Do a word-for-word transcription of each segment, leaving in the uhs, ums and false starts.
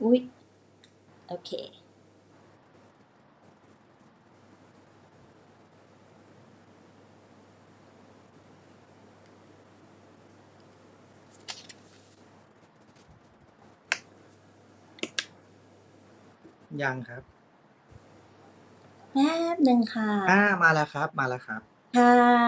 อุ๊ย โอเคยังครับแป๊บหนึ่งค่ะอา มาแล้วครับ มาแล้วครับค่ะ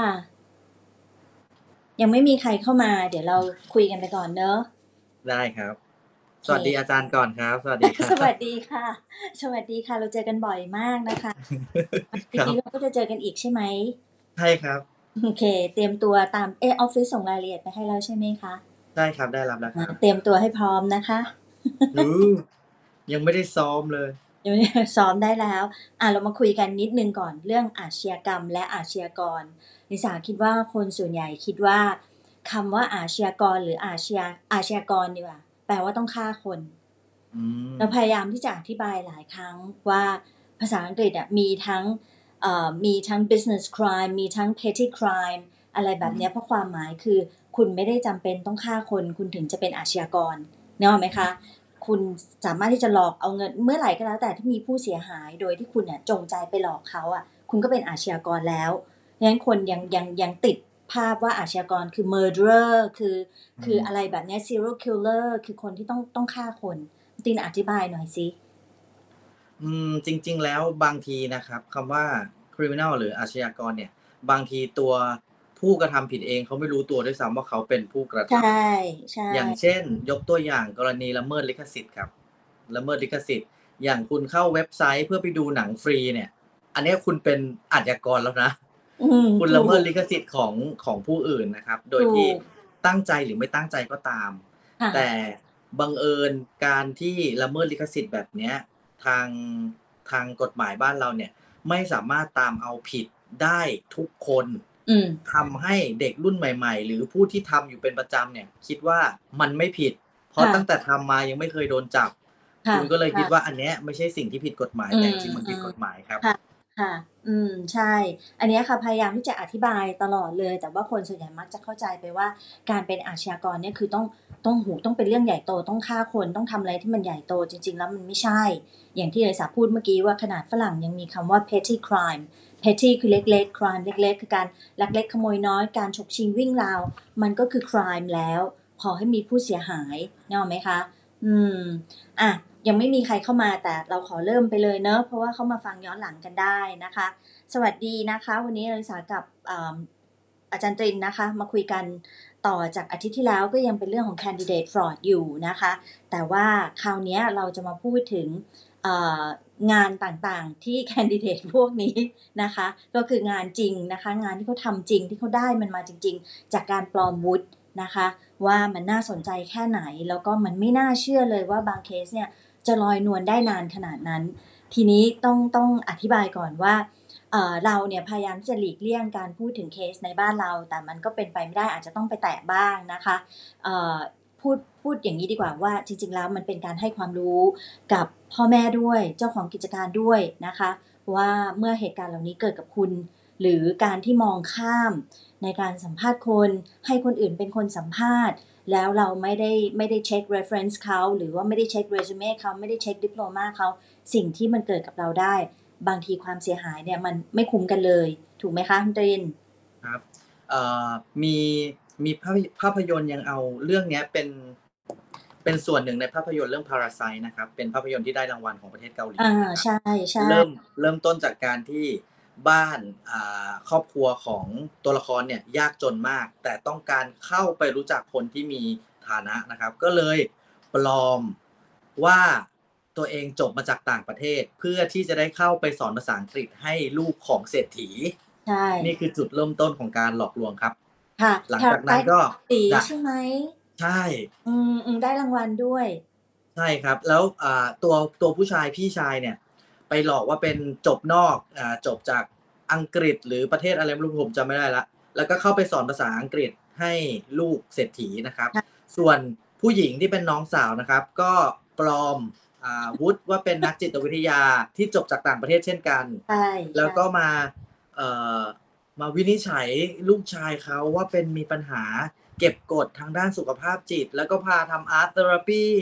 ยังไม่มีใครเข้ามา เดี๋ยวเราคุยกันไปก่อนเนาะได้ครับโอเคสวัสดีอาจารย์ก่อนครับ สวัสดี ครัสวัสบดีค่ะ สวัสดีค่ะ เราเจอกันบ่อยมากนะคะ จครัริง ๆบเราก็จะเจอกันอีกใช่ไหม? ใช่ครับโอเค เตรียมตัวตาม เอ๊ะ ออฟฟิศส่งรายละเอียดไปให้แล้วใช่ไหมคะ? ใช่ครับ ได้รับแล้วอคารับเตรียมตัวให้พร้อมนะคะอือ ยังไม่ได้ซ้อมเลยยังไม่ ซ้อมได้แล้ว อ่า เรามาคุยกันนิดหนึ่งก่อน เรื่องอาชญากรรมและอาชญากร ลิสาคิดว่า คนส่วนใหญ่คิดว่า คำว่าอาชญากร หรืออาชญา อาชญากรดีกว่า แปลว่าต้องฆ่าคนอืเรามพยายามที่จะอธิบายหลายครั้งว่า ภาษาอังกฤษอะมีทั้ง เอ่อ มีทั้ง business crime มีทั้ง petty crime อะไรแอบืบเนี้ยมเพราะความหมายคือ คุณไม่ได้จำเป็นต้องฆ่าคน คุณถึงจะเป็นอาชญากร นึกออกไหมคะ? คุณสามารถที่จะหลอกเอาเงิน เมื่อไหร่ก็แล้วแต่ที่มีผู้เสียหาย โดยที่คุณน่ะจงใจไปหลอกเขาอะ คุณก็เป็นอาชญากรแล้ว เพราะฉะนั้นคนยัง ยัง ยังติดภาพว่าอาชญากรคือ murderer คืออืคืออมะไรแบบเนี้ย serial killer คือคนที่ต้อง ต้องฆ่าคน คุณตินอธิบายหน่อยสิ? อืม จริง ๆ แล้วบางทีนะครับ คำว่า criminal หรืออาชญากรเนี่ย บางทีตัวผู้กระทำผิดเองเขาไม่รู้ตัวด้วยซ้ำว่า เขาเป็นผู้กระใชท่ใช่ำ อย่างเช่น ยกตัวอย่างกรณีละเมิดลิขสิทธิ์ครับ ละเมิดลิขสิทธิ์ อย่างคุณเข้าเว็บไซต์เพื่อไปดูหนังฟรีเนี่ย อันเนี้ยคุณเป็นอาชญากรแล้วนะอืม ถคุณูละเมิดกลิขสิทธิ์ของ ของผู้อื่นนะครับ โดถยูที่กตั้งใจหรือไม่ตั้งใจก็ตามค่แต่ะบังเอิญการที่ละเมิดลิขสิทธิ์แบบเนี้ย ทาง ทางกฎหมายบ้านเราเนี่ย ไม่สามารถตามเอาผิดได้ทุกคนอืมทำให้เด็กรุ่นใหม่ ๆ หรือผู้ที่ทำอยู่เป็นประจำเนี่ย คิดว่ามันไม่ผิด เพราคะ่ตั้งะแต่ทำมายังไม่เคยโดนจับคคุ่ะณก็เลยคคิ่ดะว่า อันเนี้ยไม่ใช่สิ่งที่ผิดกฎหมายอืแต่จมริง ๆ มันผิดกฎหมายครับๆ ค่ะ ค่ะ อืม ใช่ อันเนี้ยค่ะ พยายามที่จะอธิบายตลอดเลย แต่ว่าคนส่วนใหญ่มักจะเข้าใจไปว่า การเป็นอาชญากรเนี่ย คือต้อง ต้อง โอ้โฮ ต้องเป็นเรื่องใหญ่โต ต้องฆ่าคน ต้องทำอะไรที่มันใหญ่โต จริง ๆ แล้วมันไม่ใช่ อย่างที่ลิสาพูดเมื่อกี้ว่า ขนาดฝรั่งยังมีคำว่า petty crime petty คือเล็ก ๆ crime เล็ก ๆ คือการลักเล็กขโมยน้อย การฉกชิงวิ่งราว มันก็คือ crime แล้ว ขอให้มีผู้เสียหาย นึกออกไหมคะ? อืม อะ ยังไม่มีใครเข้ามา แต่เราขอเริ่มไปเลยเนาะ เพราะว่าเขามาฟังย้อนหลังกันได้นะคะ สวัสดีนะคะ วันนี้ลิสากับ อ่า อาจารย์ตรินนะคะ มาคุยกันต่อจากอาทิตย์ที่แล้ว ก็ยังเป็นเรื่องของ candidate fraud อยู่นะคะ แต่ว่าคราวเนี้ยเราจะมาพูดถึง เอ่อ งานต่าง ๆ ที่ แคนดิเดต พวกนี้นะคะ ก็คืองานจริงนะคะ งานที่เขาทำจริง ที่เขาได้มันมาจริง ๆ จากการปลอมวุฒินะคะ ว่ามันน่าสนใจแค่ไหน แล้วก็มันไม่น่าเชื่อเลยว่า บางเคสเนี่ยจะลอยนวลได้นานขนาดนั้น ทีนี้ต้อง ต้องอธิบายก่อนว่า เอ่อ เราเนี่ยพยายามที่จะหลีกเลี่ยงการพูดถึงเคสในบ้านเรา แต่มันก็เป็นไปไม่ได้ อาจจะต้องไปแตะบ้างนะคะ เอ่อ พูด พูดอย่างงี้ดีกว่าว่า จริง ๆ แล้วมันเป็นการให้ความรู้กับพ่อแม่ด้วย เจ้าของกิจการด้วยนะคะว่า เมื่อเหตุการณ์เหล่านี้เกิดกับคุณ หรือการที่มองข้ามในการสัมภาษณ์คน ให้คนอื่นเป็นคนสัมภาษณ์ แล้วเราไม่ได้ ไม่ได้เช็ก reference เขา หรือว่าไม่ได้เช็ก resume เขา ไม่ได้เช็กดิโพลมาเขา สิ่งที่มันเกิดกับเราได้ บางทีความเสียหายเนี่ยมันไม่คุ้มกันเลย ถูกไหมคะคุณตริน? ครับ เอ่อ มี มีภาพ ภาพยนตร์ยังเอาเรื่องเนี้ยเป็น เป็นส่วนหนึ่งในภาพยนตร์เรื่อง Parasite นะครับ เป็นภาพยนตร์ที่ได้รางวัลของประเทศเกาหลีอานะครัใบช่เริ่มๆเริ่มต้นจากการที่บ้าน อ่า ครอบครัวของตัวละครเนี่ยยากจนมาก แต่ต้องการเข้าไปรู้จักคนที่มีฐานะนะครับ ก็เลยปลอมว่า ตัวเองจบมาจากต่างประเทศ เพื่อที่จะได้เข้าไปสอนภาษาอังกฤษให้ลูกของเศรษฐีใชนี่่คือจุดเริ่มต้นของการหลอกลวงครับค่ะหลังจากนั้น Parasite ก็ตีจะใช่ไหม? ใช่อืม ๆ ได้รางวัลด้วยใช่ครับ แล้ว อ่า ตัว ตัวผู้ชาย พี่ชายเนี่ย ไปหลอกว่าเป็นจบนอก อ่า จบจากอังกฤษ หรือประเทศอะไรไม่รู้ ผมจำไม่ได้แล้ว แล้วก็เข้าไปสอนภาษาอังกฤษให้ลูกเศรษฐีนะครับค่ะส่วนผู้หญิงที่เป็นน้องสาวนะครับ ก็ปลอม อ่า วุฒิว่าเป็นนักจิตวิทยาที่จบจากต่างประเทศเช่นกันใช่แลใ้ชวก็่มา เอ่อ มาวินิจฉัยลูกชายเขาว่า เป็น มีปัญหาเก็บกดทางด้านสุขภาพจิต แล้วก็พาทำ Art Therapy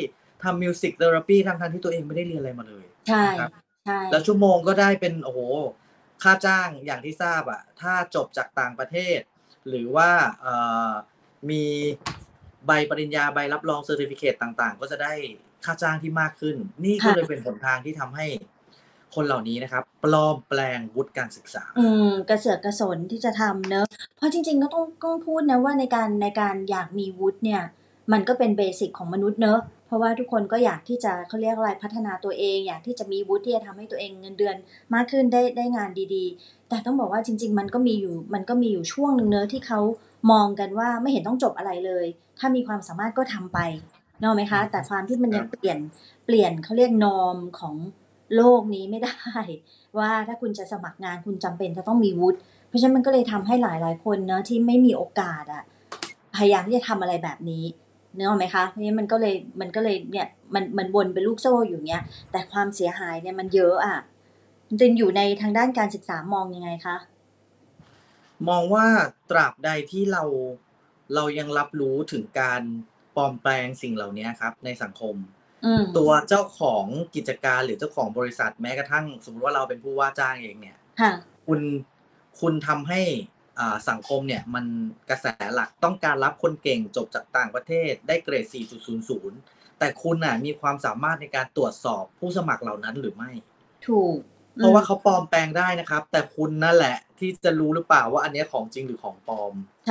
ทำมิวสิกเทอราปีทั้งๆที่ตัวเองไม่ได้เรียนอะไรมาเลยใช่นะครับใช่แล้วชั่วโมงก็ได้เป็น โอ้โฮ ค่าจ้างอย่างที่ทราบอะ ถ้าจบจากต่างประเทศ หรือว่า เอ่อ มีใบปริญญา ใบรับรอง เซอร์ทิฟิเคต ต่าง ๆ ก็จะได้ค่าจ้างที่มากขึ้น นี่คก็่เลยะเป็นหนทางที่ทำให้คนเหล่านี้นะครับ ปลอมแปลงวุฒิการศึกษาอืม กระเสือกกระสนที่จะทำเนาะ เพราะจริง ๆ ก็ต้อง ต้องพูดนะว่าในการ ในการอยากมีวุฒิเนี่ย มันก็เป็นเบสิกของมนุษย์เนาะ เพราะว่าทุกคนก็อยากที่จะ เขาเรียกอะไร พัฒนาตัวเอง อยากที่จะมีวุฒิที่จะทำให้ตัวเองเงินเดือนมากขึ้น ได้ ได้งานดี ๆ แต่ต้องบอกว่าจริง ๆ มันก็มีอยู่ มันก็มีอยู่ช่วงหนึ่งเนาะที่เขามองกันว่าไม่เห็นต้องจบอะไรเลย ถ้ามีความสามารถก็ทำไป นึกออกไหมคะ แต่ความที่มันครยังบเปลี่ยน เปลี่ยน เขาเรียก norm ของโลกนี้ไม่ ได้ ว่าถ้าคุณจะสมัครงานคุณจำเป็นจะต้องมีวุฒิ เพราะฉะนั้นมันก็เลยทำให้หลาย ๆ คนเนาะที่ไม่มีโอกาสอะ พยายามที่จะทำอะไรแบบนี้ นึกออกไหมคะ เพราะงั้นมันก็เลย มันก็เลยเนี่ย มัน มันวนเป็นลูกโซ่อยู่อย่างเงี้ย แต่ความเสียหายเนี่ยมันเยอะอะ คุณตินอยู่ในทางด้านการศึกษามองยังไงคะ? มองว่าตราบใดที่เรา เรายังรับรู้ถึงการปลอมแปลงสิ่งเหล่าเนี้ยครับในสังคมอืมตัวเจ้าของกิจการ หรือเจ้าของบริษัท แม้กระทั่งสมมุติว่าเราเป็นผู้ว่าจ้างเองเนี่ยค่ะคุณ คุณทำให้ อ่า สังคมเนี่ยมัน กระแสหลักต้องการรับคนเก่งจบจากต่างประเทศได้เกรด สี่ จุด ศูนย์ ศูนย์ แต่คุณน่ะมีความสามารถในการตรวจสอบผู้สมัครเหล่านั้นหรือไม่? ถูกเอพืราะว่ามเขาปลอมแปลงได้นะครับ แต่คุณนั่นแหละที่จะรู้หรือเปล่าว่าอันเนี้ยของจริงหรือของปลอมใช่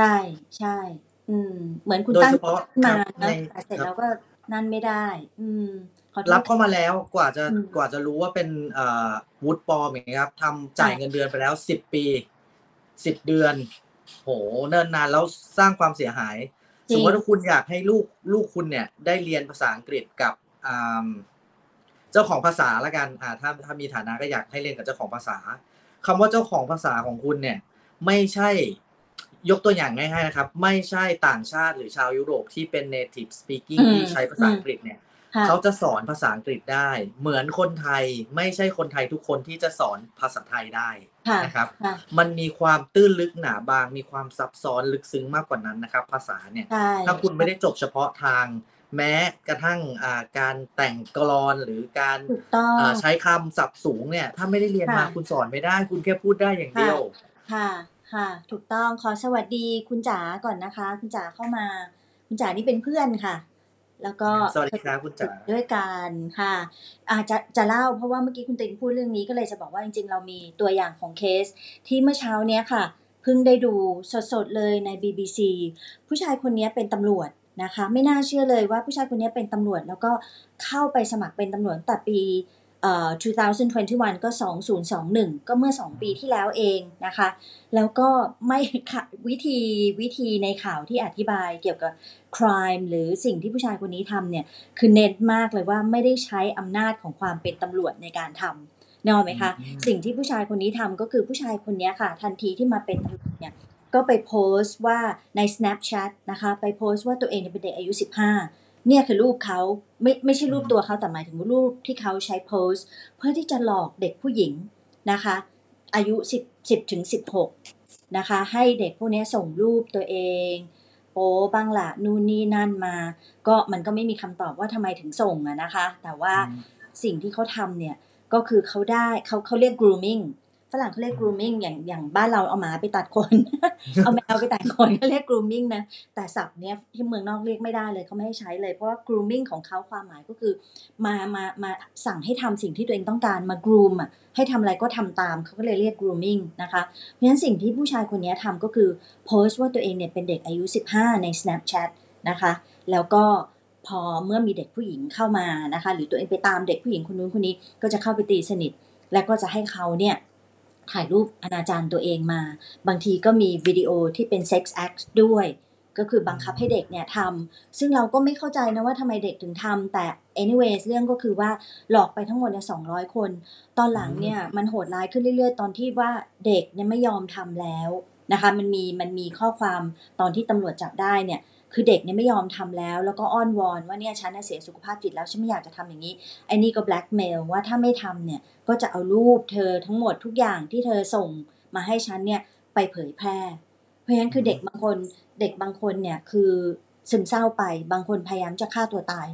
ๆ อืม เหมือนคุณโดยเฉพตั้งใจาะขึ้นมคราับเนในาะ แต่เสร็จครแับล้วก็นั่นไม่ได้ อืม ขอโทรัษบเคข้ามาแล้วกว่าจะ่ะ อืมกว่าจะรู้ว่าเป็น เอ่อ วุฒิปลอม อย่างงี้ครับ ทำคจ่่ายะเงินเดือนไปแล้ว สิบ ปี สิบ เดือน โอ้โฮ เนิ่นนานแล้วสร้างความเสียหายจรสมมิติว่างถ้าคุณอยากให้ลูก ลูกคุณเนี่ยได้เรียนภาษาอังกฤษกับ อ่า เจ้าของภาษาแล้วกัน อ่า ถ้า ถ้ามีฐานะก็อยากให้เรียนกับเจ้าของภาษา คำว่าเจ้าของภาษาของคุณเนี่ย ไม่ใช่ ยกตัวอย่างง่าย ๆ นะครับ ไม่ใช่ต่างชาติหรือชาวยุโรปที่เป็น Native อื Speaking มที่ใช้ภาษาอืมอังกฤษเนี่ยค่เขาะจะสอนภาษาอังกฤษได้ เหมือนคนไทย ไม่ใช่คนไทยทุกคนที่จะสอนภาษาไทยได้ค่ะนะครับค่ะมันมีความตื้นลึกหนาบาง มีความซับซ้อนลึกซึ้งมากกว่านั้นนะครับภาษาเนี่ยใช่ถ้าคุณใชไม่่ได้จบเฉพาะทาง แม้กระทั่ง อ่า การแต่งกลอน หรือการถูกต้ออ่างใช้คำศัพท์สูงเนี่ย ถ้าไม่ได้เรียนค่มาะคุณสอนไม่ได้ คุณแค่พูดได้อย่างคเด่ีะยวค่ะ ค่ะ ถูกต้อง ขอสวัสดีคุณจ๋าก่อนนะคะ คุณจ๋าเข้ามา คุณจ๋านี่เป็นเพื่อนค่ะ แล้วก็สวัสดีครับคุณจ๋าด้วยกันค่ะ อ่า จะ จะเล่า เพราะว่าเมื่อกี้คุณตินพูดเรื่องนี้ ก็เลยจะบอกว่าจริง ๆ เรามีตัวอย่างของเคสที่เมื่อเช้าเนี้ยค่ะ เพิ่งได้ดูสด ๆ เลยใน บี บี ซี ผู้ชายคนเนี้ยเป็นตำรวจนะคะ ไม่น่าเชื่อเลยว่าผู้ชายคนเนี้ยเป็นตำรวจ แล้วก็เข้าไปสมัครเป็นตำรวจตั้งแต่ปี เอ่อ ยี่สิบยี่สิบเอ็ด ก็ สองพันยี่สิบเอ็ด ก็เมื่อ สอง ปีที่แล้วเองนะคะ แล้วก็ไม่ ข วิธี วิธีในข่าวที่อธิบายเกี่ยวกับ ไครม์ หรือสิ่งที่ผู้ชายคนนี้ทำเนี่ย คือเน้นมากเลยว่าไม่ได้ใช้อำนาจของความเป็นตำรวจในการทำ นึกออกไหมคะอืมสิ่งที่ผู้ชายคนนี้ทำ ก็คือผู้ชายคนเนี้ยค่ะ ทันทีที่มาเป็นตำรวจเนี่ย ก็ไปโพสต์ว่าใน Snapchat นะคะ ไปโพสต์ว่าตัวเองเนี่ยเป็นเด็กอายุ สิบห้า เนี่ยคือรูปเขา ไม่ ไม่ใช่รูปตัวเขา แต่หมายถึงว่ารูปที่เขาใช้โพสต์ เพื่อที่จะหลอกเด็กผู้หญิงนะคะ อายุ สิบ สิบถึงสิบหก นะคะ ให้เด็กพวกเนี้ยส่งรูปตัวเอง โป๊บ้างล่ะ นู่นนี่นั่นมา ก็มันก็ไม่มีคำตอบว่าทำไมถึงส่งอะนะคะ แต่ว่าอืมสิ่งที่เขาทำเนี่ย ก็คือเขาได้ เขา เขาเรียก grooming ฝรั่งเขาเรียก grooming อย่าง อย่างบ้านเราเอาหมาไปตัดขน เอาแมวไปตัดขน เขาเรียก grooming นะ แต่ศัพท์เนี้ยที่เมืองนอกเรียกไม่ได้เลย เขาไม่ให้ใช้เลย เพราะว่า grooming ของเขาความหมายก็คือมา มา มาสั่งให้ทำสิ่งที่ตัวเองต้องการ มา groom อะ ให้ทำอะไรก็ทำตาม เขาก็เลยเรียก grooming นะคะ เพราะฉะนั้นสิ่งที่ผู้ชายคนเนี้ยทำ ก็คือโพสต์ว่าตัวเองเนี่ยเป็นเด็กอายุ สิบห้า ใน Snapchat นะคะ แล้วก็พอเมื่อมีเด็กผู้หญิงเข้ามานะคะ หรือตัวเองไปตามเด็กผู้หญิงคนนู้นคนนี้ ก็จะเข้าไปตีสนิท แล้วก็จะให้เขาเนี่ยถ่ายรูปอนาจารตัวเองมา บางทีก็มีวิดีโอที่เป็น sex act ด้วย ก็คือบังคับให้เด็กเนี่ยทำ ซึ่งเราก็ไม่เข้าใจนะว่าทำไมเด็กถึงทำ แต่ anyways เรื่องก็คือว่าหลอกไปทั้งหมดเนี่ย สองร้อย คน ตอนหลังเนี่ยมันโหดร้ายขึ้นเรื่อย ๆ ตอนที่ว่าเด็กเนี่ยไม่ยอมทำแล้วนะคะ มันมี มันมีข้อความตอนที่ตำรวจจับได้เนี่ย คือเด็กเนี่ยไม่ยอมทำแล้ว แล้วก็อ้อนวอนว่าเนี่ยฉันน่ะเสียสุขภาพจิตแล้ว ฉันไม่อยากจะทำอย่างงี้ ไอ้นี่ก็แบล็กเมลว่าถ้าไม่ทำเนี่ย ก็จะเอารูปเธอทั้งหมดทุกอย่างที่เธอส่งมาให้ฉันเนี่ยไปเผยแพร่ เพราะฉะนั้นคือเด็กบางคน เด็กบางคนเนี่ยคือซึมเศร้าไป บางคนพยายามจะฆ่าตัวตาย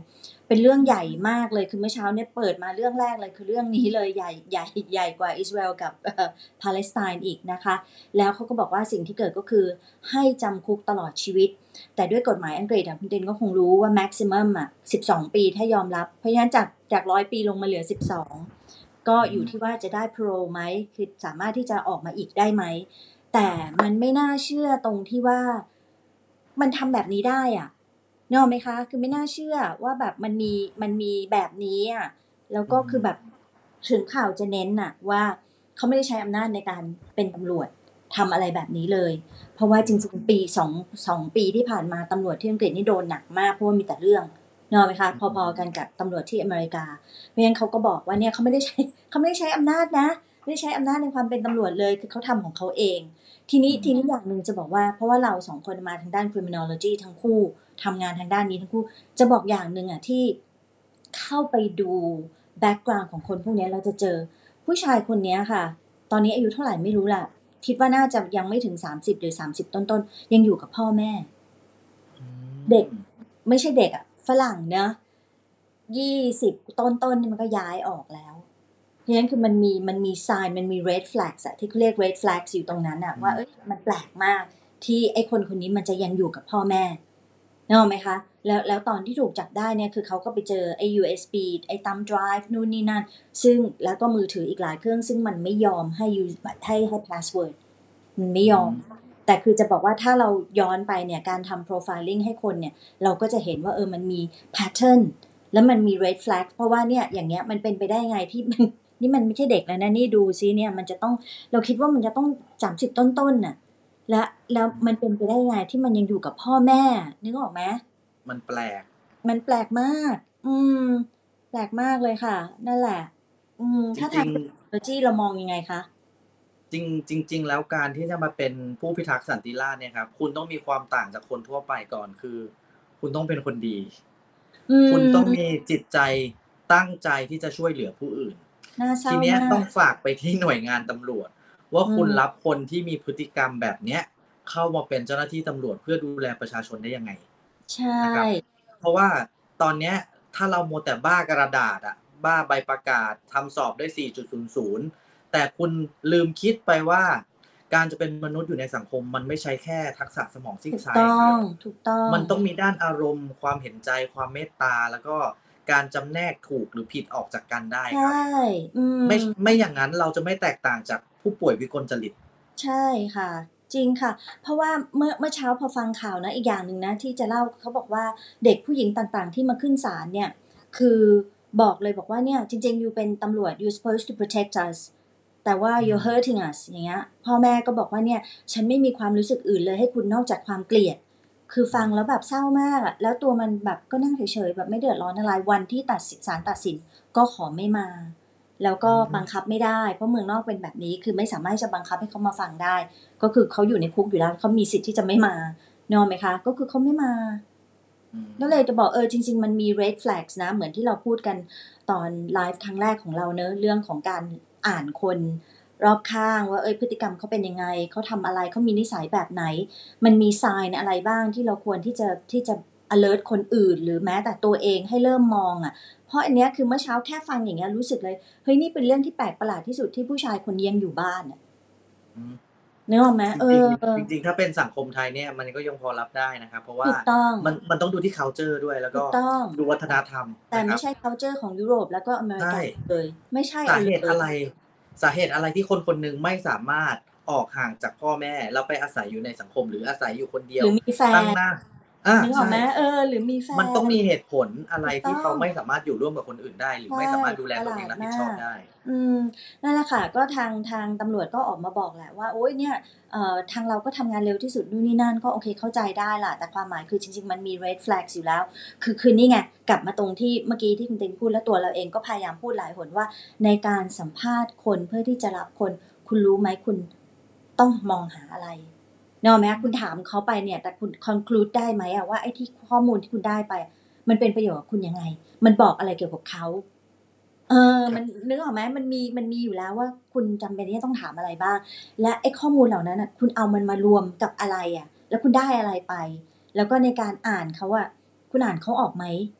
เป็นเรื่องใหญ่มากเลยคือเมื่อเช้าเนี่ยเปิดมาเรื่องแรกเลยคือเรื่องนี้เลยใหญ่ใหญ่ใหญ่กว่าอิสราเอลกับเอ่อปาเลสไตน์อีกนะคะแล้วเขาก็บอกว่าสิ่งที่เกิดก็คือให้จำคุกตลอดชีวิตแต่ด้วยกฎหมายอังกฤษอะคุณเดนก็คงรู้ว่า maximum อะสิบสองปีถ้ายอมรับเพราะฉะนั้นจากจากร้อยปีลงมาเหลือสิบสองก็อยู่ที่ว่าจะได้ parole ไหมคือสามารถที่จะออกมาอีกได้ไหมแต่มันไม่น่าเชื่อตรงที่ว่ามันทำแบบนี้ได้อ่ะนึกออกไหมคะคือไม่น่าเชื่อว่าแบบมันมีมันมีแบบนี้อ่ะแล้วก็คือแบบถึงข่าวจะเน้นน่ะว่าเขาไม่ได้ใช้อำนาจในการเป็นตำรวจทำอะไรแบบนี้เลยเพราะว่าจริงๆปีสองสองปีที่ผ่านมาตำรวจที่อังกฤษนี่โดนหนักมากเพราะว่ามีแต่เรื่องนึกออกไหมคะพอๆกันกับตำรวจที่อเมริกาเพราะฉะนั้นเขาก็บอกว่าเนี่ยเขาไม่ได้ใช้เขาไม่ได้ใช้อำนาจนะไม่ได้ใช้อำนาจในความเป็นตำรวจเลยคือเขาทำของเขาเองทีนี้ทีนี้อย่างหนึ่งจะบอกว่าเพราะว่าเราสองคนมาทางด้าน criminology ทั้งคู่ทำงานทางด้านนี้ทั้งคู่จะบอกอย่างหนึ่งอ่ะที่เข้าไปดูแบ็กกราวน์ของคนพวกนี้เราจะเจอผู้ชายคนนี้ค่ะตอนนี้อายุเท่าไหร่ไม่รู้ล่ะคิดว่าน่าจะยังไม่ถึงสามสิบหรือสามสิบต้นๆยังอยู่กับพ่อแม่เด็กไม่ใช่เด็กอ่ะฝรั่งเนอะยี่สิบต้นๆนี่มันก็ย้ายออกแล้วเพราะฉะนั้นคือมันมีมันมี sign มันมี red flags อะที่เขาเรียก red flags อยู่ตรงนั้นอะว่าเอ้ยมันแปลกมากที่ไอ้คนคนนี้มันจะยังอยู่กับพ่อแม่นึกออกไหมคะแล้วแล้วตอนที่ถูกจับได้เนี่ยคือเขาก็ไปเจอไอ้ ยู เอส บี ไอ้ thumb drive นู่นนี่นั่นซึ่งแล้วก็มือถืออีกหลายเครื่องซึ่งมันไม่ยอมให้ use ให้ให้ password มันไม่ยอมแต่คือจะบอกว่าถ้าเราย้อนไปเนี่ยการทำ profiling ให้คนเนี่ยเราก็จะเห็นว่าเออมันมี pattern แล้วมันมี red flag เพราะว่าเนี่ยอย่างเงี้ยมันเป็นไปได้ไงที่มันนี่มันไม่ใช่เด็กแล้วนะนี่ดูซิเนี่ยมันจะต้องเราคิดว่ามันจะต้องสามสิบต้นๆน่ะและแล้วมันเป็นไปได้ไงที่มันยังอยู่กับพ่อแม่นึกออกไหมมันแปลกมันแปลกมากอืมแปลกมากเลยค่ะนั่นแหละอืมจถ้าทางริงเทคโนโลยีเรามองยังไงคะจริงจริงๆแล้วการที่จะมาเป็นผู้พิทักษ์สันติราษฎร์เนี่ยครับคุณต้องมีความต่างจากคนทั่วไปก่อนคือคุณต้องเป็นคนดีอืคุณต้องมีมจิตใจตั้งใจที่จะช่วยเหลือผู้อื่นน่าเศทีร้าเนี้ยต้องมากฝากไปที่หน่วยงานตำรวจว่าอืคุณรับมคนที่มีพฤติกรรมแบบเนี้ยเข้ามาเป็นเจ้าหน้าที่ตำรวจเพื่อดูแลประชาชนได้ยังไงใชนะครับ่เพราะว่าตอนเนี้ยถ้าเรามัวแต่บ้ากระดาษอะบ้าใบประกาศทำสอบได้ สี่จุดศูนย์ศูนย์ แต่คุณลืมคิดไปว่าการจะเป็นมนุษย์อยู่ในสังคมมันไม่ใช่แค่ทักษะสมองซีกถูกซ้ายต้อย่างเดียวองถูกต้องมันต้องมีด้านอารมณ์ความเห็นใจความเมตตาแล้วก็การจำแนกถูกหรือผิดออกจากกันได้ใช่ครับอืไม่มไม่อย่างนั้นเราจะไม่แตกต่างจากผู้ป่วยวิกลจริตใช่ค่ะจริงค่ะเพราะว่าเมื่อเมื่อเช้าพอฟังข่าวนะอีกอย่างหนึ่งนะที่จะเล่าเขาบอกว่าเด็กผู้หญิงต่างๆที่มาขึ้นศาลเนี่ยคือบอกเลยบอกว่าเนี่ยจริงๆยูเป็นตำรวจ you supposed to protect us แต่ว่าอื you're ม hurting us อย่างเงี้ยพ่อแม่ก็บอกว่าเนี่ยฉันไม่มีความรู้สึกอื่นเลยให้คุณนอกจากความเกลียดคือฟังแล้วแบบเศร้ามากอะแล้วตัวมันแบบก็นั่งเฉยๆแบบไม่เดือดร้อนอะไรวันที่ตัดสินศาลตัดสินก็ขอไม่มา แล้วก็บังคับไม่ได้เพราะเมืองนอกเป็นแบบนี้คือไม่สามารถจะบังคับให้เขามาฟังได้ก็คือเขาอยู่ในคุกอยู่แล้วเขามีสิทธิ์ที่จะไม่มานึกออกไหมคะก็คือเขาไม่มาอืมก็เลยจะบอกเออจริงๆมันมี red flags นะเหมือนที่เราพูดกันตอนไลฟ์ครั้งแรกของเราเนอะเรื่องของการอ่านคนรอบข้างว่าเอ้ยพฤติกรรมเขาเป็นยังไงเขาทำอะไรเขามีนิสัยแบบไหนมันมี sign อะไรบ้างที่เราควรที่จะที่จะ alert คนอื่นหรือแม้แต่ตัวเองให้เริ่มมองอ่ะเพราะอันเนี้ยคือเมื่อเช้าแค่ฟังอย่างเงี้ยรู้สึกเลยเฮ้ยนี่เป็นเรื่องที่แปลกประหลาดที่สุดที่ผู้ชายคนนี้ยังอยู่บ้านอ่ะอืมนึกออกไหมจเอริงอๆจริงๆถ้าเป็นสังคมไทยเนี่ยมันก็ยังพอรับได้นะครับเพราะว่าถูกต้องมันมันต้องดูที่คัลเชอร์ด้วยแล้วก็ถูกต้องดูวัฒนธรรมนะครับแต่ไม่ใช่ culture ของยุโรปแล้วก็อเมริใช่กาเลยไม่ใช่สาเอาเลยเหตุอะไรสาเหตุอะไรที่คนคนหนึ่งไม่สามารถออกห่างจากพ่อแม่แล้วไปอาศัยอยู่ในสังคมหรืออาศัยอยู่คนเดียวหรือมีแฟนตั้งหน้าอานึกออกใช่ไหมเออหรือมีแฟมันต้องนมีเหตุผลอะไรถูกต้องที่เขาไม่สามารถอยู่ร่วมกับคนอื่นได้หรือใช่ไม่สามารถดูแลประหลาตัวเองรับผิดชดมากอบได้อืมนั่นแหละค่ะก็ทางทางตำรวจก็ออกมาบอกแหละว่าโอ๊ยเนี่ยเอ่อทางเราก็ทำงานเร็วที่สุดนู่นนี่นั่นก็โอเคเข้าใจได้ล่ะแต่ความหมายคือจริงๆมันมี red flags อยู่แล้วคือคือนี่ไงกลับมาตรงที่เมื่อกี้ที่คุณเต็งพูดแล้วตัวเราเองก็พยายามพูดหลายหนว่าในการสัมภาษณ์คนเพื่อที่จะรับคนคุณรู้ไหมคุณต้องมองหาอะไรนึกออกไหมคะคุณถามเขาไปเนี่ยแต่คุณ conclude ได้ไหมอะว่าไอ้ที่ข้อมูลที่คุณได้ไปมันเป็นประโยชน์กับคุณยังไงมันบอกอะไรเกี่ยวกับเขา เออมันครับนึกออกไหมมันมีมันมีอยู่แล้วว่าคุณจำเป็นที่จะต้องถามอะไรบ้างและไอ้ข้อมูลเหล่านั้นน่ะคุณเอามันมารวมกับอะไรอะแล้วคุณได้อะไรไปแล้วก็ในการอ่านเขาอะคุณอ่านเขาออกไหม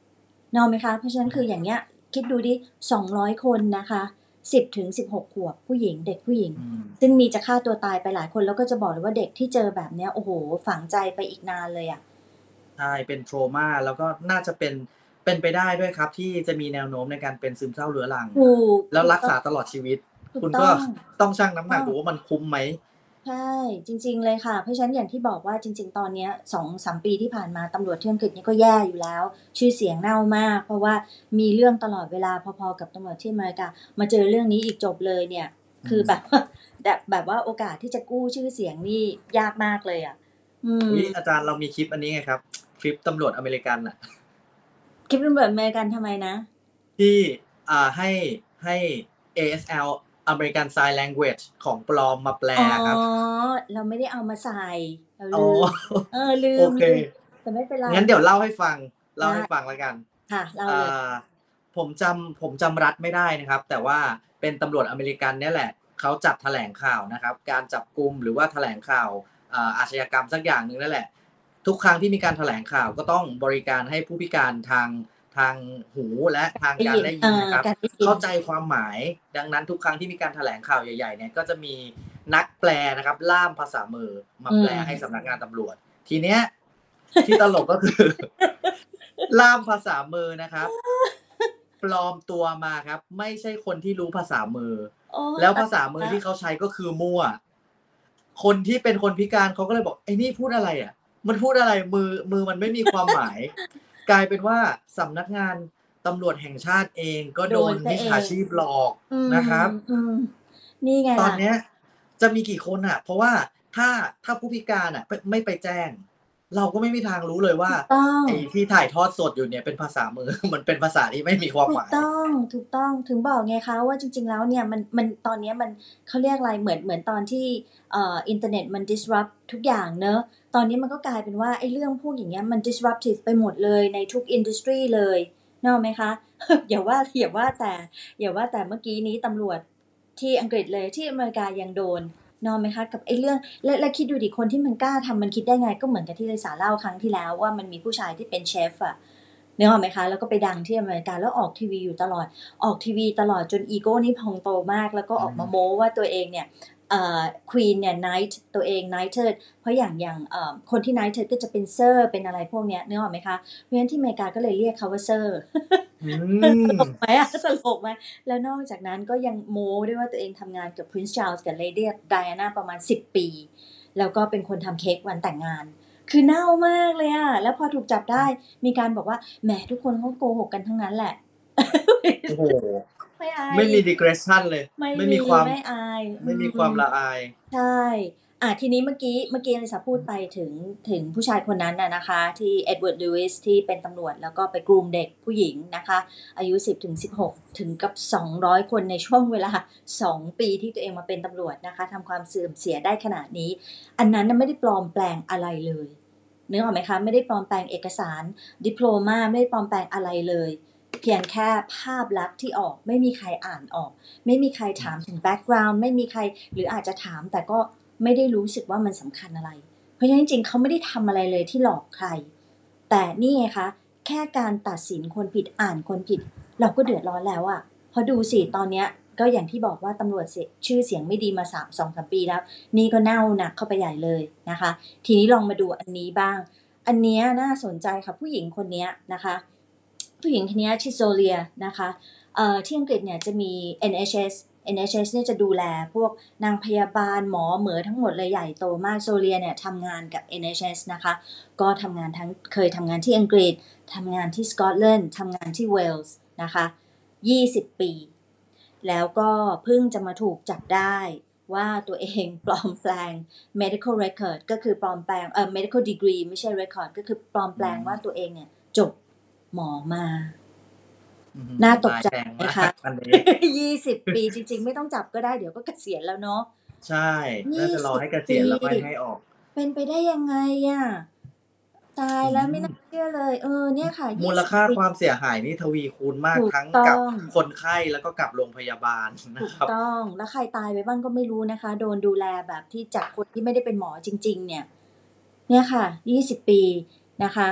นึกออกไหมคะ เพราะฉะนั้นคืออย่างเงี้ยคิดดูดิสองร้อยคนนะคะ สิบถึงสิบหก ขวบผู้หญิงเด็กผู้หญิงอืมซึ่งมีจะฆ่าตัวตายไปหลายคน แล้วก็จะบอกเลยว่าเด็กที่เจอแบบเนี้ย โอ้โฮ ฝังใจไปอีกนานเลยอะใช่ เป็น trauma แล้วก็น่าจะเป็น เป็นไปได้ด้วยครับที่จะมีแนวโน้มในการเป็นซึมเศร้าเรื้อรังถูกแล้วรักษาถูกต้องตลอดชีวิตถูคุณก็กต้องต้องชั่งน้ำหนักต้องดูว่ามันคุ้มไหม? ใช่ จริง ๆ เลยค่ะ เพราะฉะนั้นอย่างที่บอกว่าจริง ๆ ตอนเนี้ย สองสาม ปีที่ผ่านมาตำรวจที่อังกฤษนี่ก็แย่อยู่แล้ว ชื่อเสียงเน่ามาก เพราะว่ามีเรื่องตลอดเวลาพอ ๆ กับตำรวจที่อเมริกา มาเจอเรื่องนี้อีกจบเลยเนี่ยอืคือมแบบว่า แบบ แบบว่าโอกาสที่จะกู้ชื่อเสียงนี่ยากมากเลยอะ อืมอุ๊ย อาจารย์เรามีคลิปอันนี้ไงครับ คลิปตำรวจอเมริกันน่ะคลิปตำรวจอเมริกันทำไมนะ? ที่ อ่า ให้ ให้ เอ เอส แอล American Sign Language ของปลอมมาแปลอ๋ออะครับเราไม่ได้เอามาใส่ เราอ๋อลืม เออ ลืมโอเคๆ แต่ไม่เป็นไรงั้นเดี๋ยวเล่าให้ฟัง เล่าได้ให้ฟังแล้วกันค่ะ เล่าอ่เลยา ผมจำ ผมจำรัฐไม่ได้นะครับ แต่ว่าเป็นตำรวจอเมริกันเนี่ยแหละ เขาจัดแถลงข่าวนะครับ การจับกุมหรือว่าแถลงข่าว อ่า อาชญากรรมสักอย่างหนึ่งนั่นแหละ ทุกครั้งที่มีการแถลงข่าวก็ต้องบริการให้ผู้พิการทาง ทางหูและทางกาได้ยรินได้เยอินอนะครับการได้เยข้ิานใจความหมาย ดังนั้นทุกครั้งที่มีการแถลงข่าวใหญ่ ๆ เนี่ย ก็จะมีนักแปลนะครับ ล่ามภาษามือมาอืแปลให้มสำนักงานตำรวจ ทีเนี้ย ที่ตลกก็ คือ ล่ามภาษามือนะครับ ปลอมตัวมาครับ ไม่ใช่คนที่รู้ภาษามือโอ๊แย ตล้วภาายษามืแอล้ที่วเขาใช้ก็คือมั่ว คนที่เป็นคนพิการเขาก็เลยบอก "ไอ้นี่พูดอะไรอะ มันพูดอะไร มือ มือมันไม่มีความหมาย" กลายเป็นว่าสำนักงานตำรวจแห่งชาติเองก็โดโดนมิจนซะเองฉาชีพหลอกอืมนะครับอืม นี่ไงล่ตอนะเนี้ยจะมีกี่คนอะ เพราะว่าถ้า ถ้าผู้พิการอะ ป ไม่ไปแจ้ง เราก็ไม่มีทางรู้เลยว่าถูกต้องไอ้ที่ถ่ายทอดสดอยู่เนี่ยเป็นภาษามือ มันเป็นภาษาที่ไม่มีความถูหมายกต้อง ถูกต้อง ถึงบอกไงคะว่าจริง ๆ แล้วเนี่ยมัน มัน ตอนเนี้ยมัน เขาเรียกอะไร เหมือน เหมือนตอนที่ เอ่อ อินเทอร์เน็ตมัน disrupt ทุกอย่างเนาะ ตอนนี้มันก็กลายเป็นว่าไอ้เรื่องพวกอย่างเงี้ยมัน disruptive ไปหมดเลยในทุก industry เลย นึกออกไหมคะ อย่าว่า อย่าว่าแต่ อย่าว่าแต่เมื่อกี้นี้ตำรวจที่อังกฤษเลย ที่อเมริกายังโดน นึกออกไหมคะ กับไอ้เรื่อง แล้ว แล้วคิดดูดิคนที่มันกล้าทำมันคิดได้ไง ก็เหมือนกับที่ลิซ่าเล่าครั้งที่แล้วว่ามันมีผู้ชายที่เป็นเชฟอะ นึกออกไหมคะ แล้วก็ไปดังที่อเมริกา แล้วออกทีวีอยู่ตลอด ออกทีวีตลอดจนอีโกนี่พองโตมาก แล้วก็อืออกมามโม้ว่าตัวเองเนี่ย เอ่อ Queen เนี่ย Knight ตัวเอง Knighted เพราะอย่าง อย่าง เอ่อ คนที่ Knighted ก็จะเป็น Sir เป็นอะไรพวกเนี้ย นึกออกไหมคะ เพราะฉะนั้นที่อเมริกาก็เลยเรียกเขาว่า Sir อืตลกมไหมอะ ตลกไหม แล้วนอกจากนั้นก็ยังโม้ด้วยว่าตัวเองทำงานกับ Prince Charles กับ Lady Diana ประมาณ สิบ ปี แล้วก็เป็นคนทำเค้กวันแต่งงาน คือเน่ามากเลยอะ แล้วพอถูกจับได้มีการบอกว่า "แหม ทุกคนเขาโกหกกันทั้งนั้นแหละ" โอ้โฮไม่อายไม่มีอีก digression เลยไม่ไม่มมีีความไม่อายไอม่ืมีความมละอายใช่ อ่า ทีนี้เมื่อกี้ เมื่อกี้ลิซ่าพูดไปถึง ถึงผู้ชายคนนั้นน่ะนะคะ ที่ Edward Lewis ที่เป็นตำรวจแล้วก็ไป groom เด็กผู้หญิงนะคะ อายุ สิบถึงสิบหก ถึงกับ สองร้อย คนในช่วงเวลา สอง ปีที่ตัวเองมาเป็นตำรวจนะคะ ทำความเสื่อมเสียได้ขนาดนี้ อันนั้นน่ะไม่ได้ปลอมแปลงอะไรเลย นึกออกไหมคะ ไม่ได้ปลอมแปลงเอกสาร ดิโพลมา ไม่ได้ปลอมแปลงอะไรเลย เพียงแค่ภาพลักษณ์ที่ออก ไม่มีใครอ่านออก ไม่มีใครถามถึงแบ็กกราวนด์ ไม่มีใคร หรืออาจจะถามแต่ก็ไม่ได้รู้สึกว่ามันสำคัญอะไร เพราะฉะนั้นจริง ๆ เขาไม่ได้ทำอะไรเลยที่หลอกใคร แต่นี่ไงคะ แค่การตัดสินคนผิด อ่านคนผิด เราก็เดือดร้อนแล้วอะ เพราะดูสิตอนเนี้ยก็อย่างที่บอกว่าตำรวจเสีย ชื่อเสียงไม่ดีมา สาม สองสาม ปีแล้ว นี่ก็เน่าหนักเข้าไปใหญ่เลยนะคะ ทีนี้ลองมาดูอันนี้บ้าง อันเนี้ยน่าสนใจค่ะ ผู้หญิงคนเนี้ยนะคะ ผู้หญิงคนเนี้ยชื่อ Zolia นะคะ เอ่อ ที่อังกฤษเนี่ยจะมี เอ็น เอช เอส เอ็น เอช เอส เนี่ยจะดูแลพวกนางพยาบาล หมอเหมอทั้งหมดเลยใหญ่โตมาก Zolia เนี่ยทำงานกับ เอ็น เอช เอส นะคะ ก็ทำงานทั้ง เคยทำงานที่อังกฤษ ทำงานที่สกอตแลนด์ ทำงานที่เวลส์นะคะ ยี่สิบ ปี แล้วก็เพิ่งจะมาถูกจับได้ว่าตัวเองปลอมแปลง medical record ก็คือปลอมแปลง เอ่อ medical degree ไม่ใช่ record ก็คือปลอมแปลงว่าตัวเองเนี่ยจบหมอมาอื้อฮือน่าตกร้ายใจแรงไหมมาคะก อันนี้ยี่สิบ ปีจริง ๆ ไม่ต้องจับก็ได้ เดี๋ยวก็เกษียณแล้วเนาะใช่ยน่าี่จะรอสิบให้เกษปีียณแล้วค่อยให้ออกเป็นไปได้ยังไงอะ ตายอืแล้วไม่น่ามเชื่อเลย เออ เนี่ยค่ะมยีู่สิบลค่าปีความเสียหายนี่ทวีคูณมาถกูกทั้งต้กับองคนไข้แล้วก็กับโรงพยาบาล นถูะกครับต้อง แล้วใครตายไปบ้างก็ไม่รู้นะคะ โดนดูแลแบบที่จากคนที่ไม่ได้เป็นหมอจริง ๆ เนี่ย เนี่ยค่ะ ยี่สิบ ปีนะคะ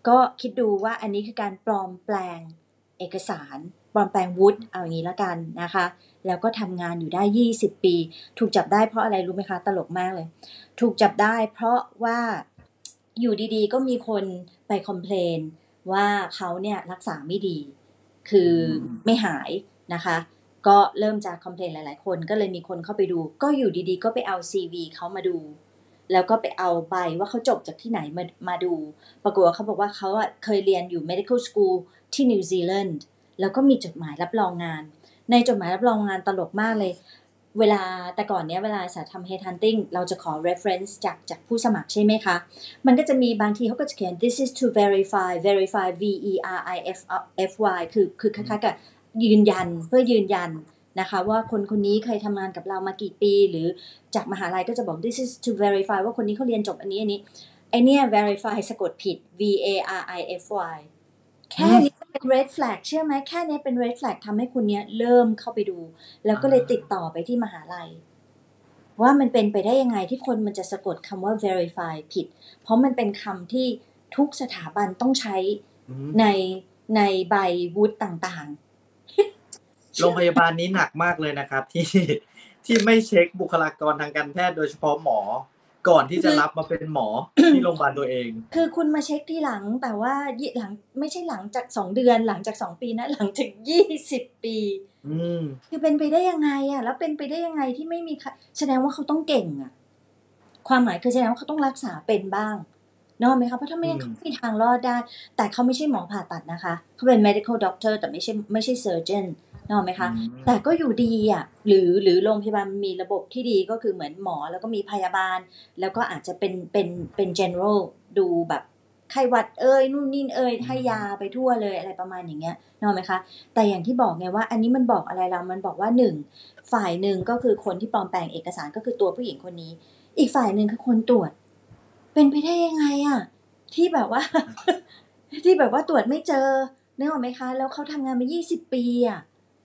ก็คิดดูว่าอันนี้คือการปลอมแปลงเอกสารปลอมแปลงวุฒิเอาอย่างนี้แล้วกันนะคะแล้วก็ทำงานอยู่ได้ยี่สิบปีถูกจับได้เพราะอะไรรู้ไหมคะตลกมากเลยถูกจับได้เพราะว่าอยู่ดีๆก็มีคนไปคอมเพลนว่าเขาเนี่ยรักษาไม่ดีคือไม่หายนะคะก็เริ่มจากคอมเพลนหลายๆคนก็เลยมีคนเข้าไปดูก็อยู่ดีๆก็ไปเอา ซี วี เขามาดูแล้วก็ไปเอาใบว่าเขาจบจากที่ไหนมามาดูปรากฏว่าเขาบอกว่าเขาอะเคยเรียนอยู่ medical school ที่นิวซีแลนด์แล้วก็มีจดหมายรับรองงานในจดหมายรับรองงานตลกมากเลยเวลาแต่ก่อนเนี้ยเวลาสาทำ headhunting เราจะขอ reference จากจากผู้สมัครใช่ไหมคะมันก็จะมีบางทีเขาก็จะเขียน this is to verify verify v e r i f f y คือคือคล้ายๆกับยืนยันเพื่อยืนยันนะคะว่าคนคนนี้เคยทำงานกับเรามากี่ปีหรือจากมหาลัยก็จะบอก this is to verify ว่าคนนี้เขาเรียนจบอันนี้อันนี้ไอเนี้ย verify สะกดผิด v a r i f y แค่นี้เป็น red flag เชื่อไหมแค่นี้เป็น red flag ทำให้คุณเนี้ยเริ่มเข้าไปดูแล้วก็เลยติดต่อไปที่มหาลัยว่ามันเป็นไปได้ยังไงที่คนมันจะสะกดคำว่า verify ผิดเพราะมันเป็นคำที่ทุกสถาบันต้องใช้ในในใบวุฒิต่างๆโรงพยาบาลนี้หนักมากเลยนะครับที่ที่ไม่เช็คบุคลากรทางการแพทย์โดยเฉพาะหมอก่อนที่จะรับมาเป็นหมอ ที่โรงพยาบาลตัวเองคือคุณมาเช็คทีหลังแต่ว่าหลังไม่ใช่หลังจากสองเดือนหลังจากสองปีนะหลังจากยี่สิบปีอืมคือเป็นไปได้ยังไงอะแล้วเป็นไปได้ยังไงที่ไม่มีแสดงว่าเขาต้องเก่งอะความหมายคือแสดงว่าเขาต้องรักษาเป็นบ้างนึกออกไหมคะเพราะถ้าไม่งั้นเขาไม่มีทางรอดได้แต่เขาไม่ใช่หมอผ่าตัดนะคะเขาเป็น medical doctor แต่ไม่ใช่ไม่ใช่ surgeonนึกออกไหมคะแต่ก็อยู่ดีอ่ะหรือหรือโรงพยาบาลมีระบบที่ดีก็คือเหมือนหมอแล้วก็มีพยาบาลแล้วก็อาจจะเป็นเป็นเป็น general ดูแบบไข้หวัดเอ้ยนู่นนี่เอ้ยให้ยาไปทั่วเลยอะไรประมาณอย่างเงี้ยนึกออกไหมคะแต่อย่างที่บอกไงว่าอันนี้มันบอกอะไรเรามันบอกว่าหนึ่งฝ่ายหนึ่งก็คือคนที่ปลอมแปลงเอกสารก็คือตัวผู้หญิงคนนี้อีกฝ่ายหนึ่งคือคนตรวจเป็นไปได้ยังไงอ่ะที่แบบว่า ที่แบบว่าตรวจไม่เจอนึกออกไหมคะแล้วเขาทำงานมายี่สิบปีอ่ะ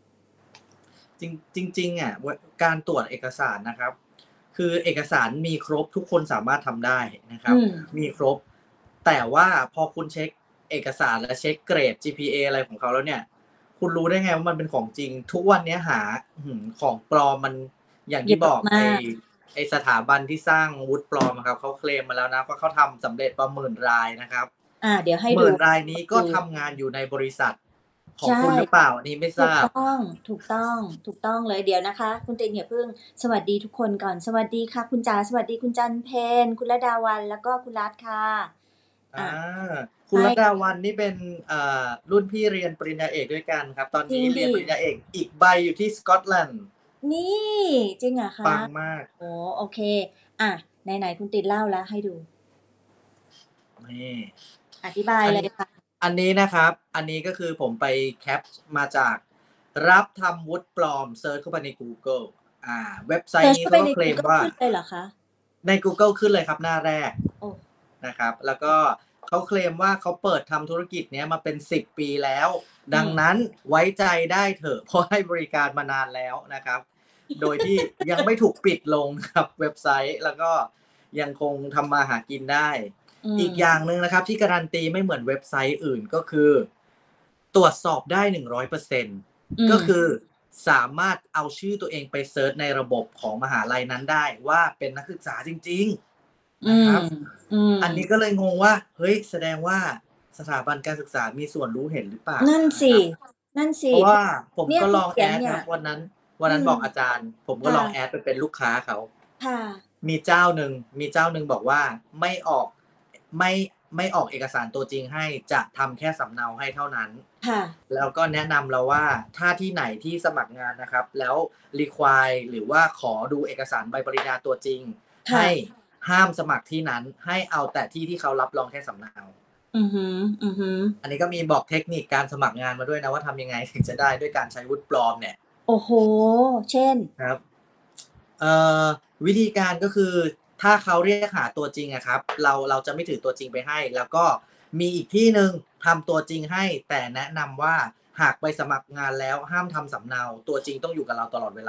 จริงจริงๆอ่ะการตรวจเอกสารนะครับคือเอกสารมีครบทุกคนสามารถทำได้นะครับมีครบแต่ว่าพอคุณเช็คเอกสารและเช็คเกรด จี พี เอ อะไรของเขาแล้วเนี่ยคุณรู้ได้ไงว่ามันเป็นของจริงทุกวันนี้หาของปลอมมันอย่างที่บอกไอ้ไอ้สถาบันที่สร้างวุฒิปลอมครับเขาเคลมมาแล้วนะว่าเขาทำสำเร็จประหมื่นรายนะครับอ่าเดี๋ยวให้ดูหมื่นรายนี้ก็ทำงานอยู่ในบริษัทของคุณหรือเปล่าอันนี้ไม่ทราบถูกต้องถูกต้องถูกต้องเลยเดี๋ยวนะคะคุณเต็นอย่าเพิ่งสวัสดีทุกคนก่อนสวัสดีค่ะคุณจ๋าสวัสดีคุณจันเพนคุณระดาวันแล้วก็คุณรัตค่ะอ่าคุณระดาวันนี่เป็นอ่ารุ่นพี่เรียนปริญญาเอกด้วยกันครับตอนนี้เรียนปริญญาเอกอีกใบอยู่ที่สกอตแลนด์นี่จริงเหรอคะปังมากโอ้โอเคอ่ะไหนๆคุณตินเล่าแล้วให้ดูนี่อธิบายเลยค่ะอันนี้นะครับอันนี้ก็คือผมไปแคปมาจากรับทำวุฒิปลอมเซิร์ชเข้าไปใน Google อ่าเว็บไซต์นี้เขาก็เคลมว่าใน Google ขึ้นเลยครับหน้าแรกนะครับแล้วก็เขาเคลมว่าเขาเปิดทำธุรกิจนี้มาเป็นสิบปีแล้วดังนั้นไว้ใจได้เถอะเพราะให้บริการมานานแล้วนะครับโดยที่ยังไม่ถูกปิดลงครับเว็บไซต์แล้วก็ยังคงทำมาหากินได้อีกอย่างหนึ่งนะครับที่การันตีไม่เหมือนเว็บไซต์อื่นก็คือตรวจสอบได้ หนึ่งร้อยเปอร์เซ็นต์ ก็คือสามารถเอาชื่อตัวเองไปเซิร์ชในระบบของมหาลัยนั้นได้ว่าเป็นนักศึกษาจริงๆนะครับอันนี้ก็เลยงงว่าเฮ้ยแสดงว่าสถาบันการศึกษามีส่วนรู้เห็นหรือเปล่านั่นสินั่นสิเพราะว่าผมก็ลองแอดครับวันนั้นวันนั้นบอกอาจารย์ผมก็ลองแอดไปเป็นลูกค้าเขามีเจ้าหนึ่งมีเจ้าหนึ่งบอกว่าไม่ออกไม่ไม่ออกเอกสารตัวจริงให้จะทำแค่สำเนาให้เท่านั้นแล้วก็แนะนำเราว่าถ้าที่ไหนที่สมัครงานนะครับแล้ว require หรือว่าขอดูเอกสารใบปริญญาตัวจริงให้ห้ามสมัครที่นั้นให้เอาแต่ที่ที่เขารับรองแค่สำเนาอือฮึอือฮึอันนี้ก็มีบอกเทคนิคการสมัครงานมาด้วยนะว่าทำยังไงถึงจะได้ด้วยการใช้วุฒิปลอมเนี่ยโอ้โหเช่นครับเอ่อวิธีการก็คือถ้าเขาเรียกหาตัวจริงอะครับเราเราจะไม่ถือตัวจริงไปให้แล้วก็มีอีกที่หนึ่งทำตัวจริงให้แต่แนะนำว่าหากไปสมัครงานแล้วห้ามทำสำเนาตัวจริงต้องอยู่กับเราตลอดเวลา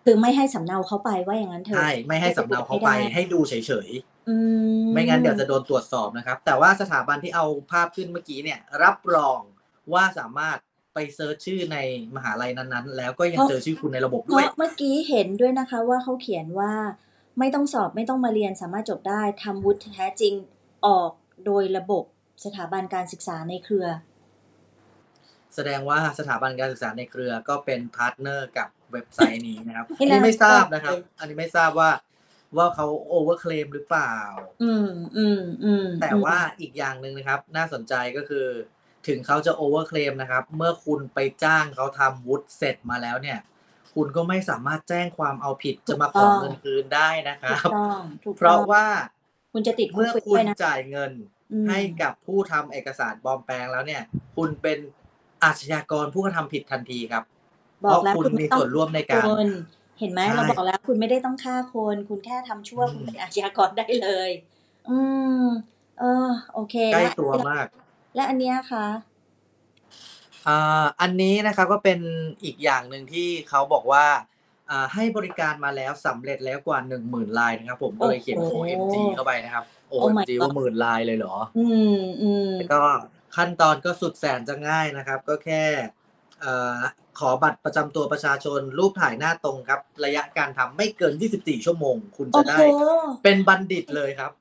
คือไม่ให้สำเนาเขาไปว่าอย่างนั้นเถอะใช่ไม่ให้สำเนาเขาไปให้ดูเฉยๆอืมไม่งั้นเดี๋ยวจะโดนตรวจสอบนะครับ แต่ว่าสถาบันที่เอาภาพขึ้นเมื่อกี้เนี่ย รับรองว่าสามารถไปเซิร์ชชื่อในมหาลัยนั้นๆ แล้วก็ยังเจอชื่อคุณในระบบเพด้วยราะเมื่อกี้เห็นด้วยนะคะว่าเขาเขียนว่าไม่ต้องสอบไม่ต้องมาเรียนสามารถจบได้ทำวุฒิแท้จริงออกโดยระบบสถาบันการศึกษาในเครือแสดงว่าสถาบันการศึกษาในเครือก็เป็นพาร์ทเนอร์กับเว็บไซต์นี้นะครับ อันนี้ไม่ทราบนะครับ อันนี้ไม่ทราบว่าว่าเขาโอเวอร์เคลมหรือเปล่าอืมอืมอืมแต่ว่าอีกอย่างหนึ่งนะครับ น่าสนใจก็คือ ถึงเขาจะโอเวอร์เคลมนะครับ เมื่อคุณไปจ้างเขาทำวุฒิเสร็จมาแล้วเนี่ย คุณก็ไม่สามารถแจ้งความเอาผิดจะมาขอเงินคืนได้นะครับถูกต้องถูกต้องเพราะว่าคุณจะติดคุกเมื่อไปคุด้ณวยนะจ่ายเงินอืมให้กับผู้ทำเอกสารปลอมแปลงแล้วเนี่ย คุณเป็นอาชญากรผู้กระทำผิดทันทีครับบเพอกราะแล้วคุณคุณมีไม่ต้อส่งวนร่วมในการคน เห็นไหมใช่เราบอกแล้วคุณไม่ได้ต้องฆ่าคน คุณแค่ทำชั่วอืมคุณเป็นอาชญากรได้เลย อืม เออ โอเคใกล้และตัวมากและอันเนี้ยคะ? อ่า อันนี้นะครับก็เป็นอีกอย่างหนึ่งที่เขาบอกว่า อ่า ให้บริการมาแล้วสำเร็จแล้วกว่า หนึ่งหมื่น รายนะครับผม ก็เลยเขียนโอ้โอโฮเอ็ม จี เข้าไปนะครับ Oh โอ เอ็ม my จี ว่า god หมื่น รายเลยเหรอ? อืม ๆก็ขั้นตอนก็สุดแสนจะง่ายนะครับ ก็แค่ เอ่อ ขอบัตรประจำตัวประชาชน รูปถ่ายหน้าตรงครับ ระยะการทำไม่เกิน ยี่สิบสี่ ชั่วโมง คุณโอจะ้ได้โฮเป็นบัณฑิตเลยครับ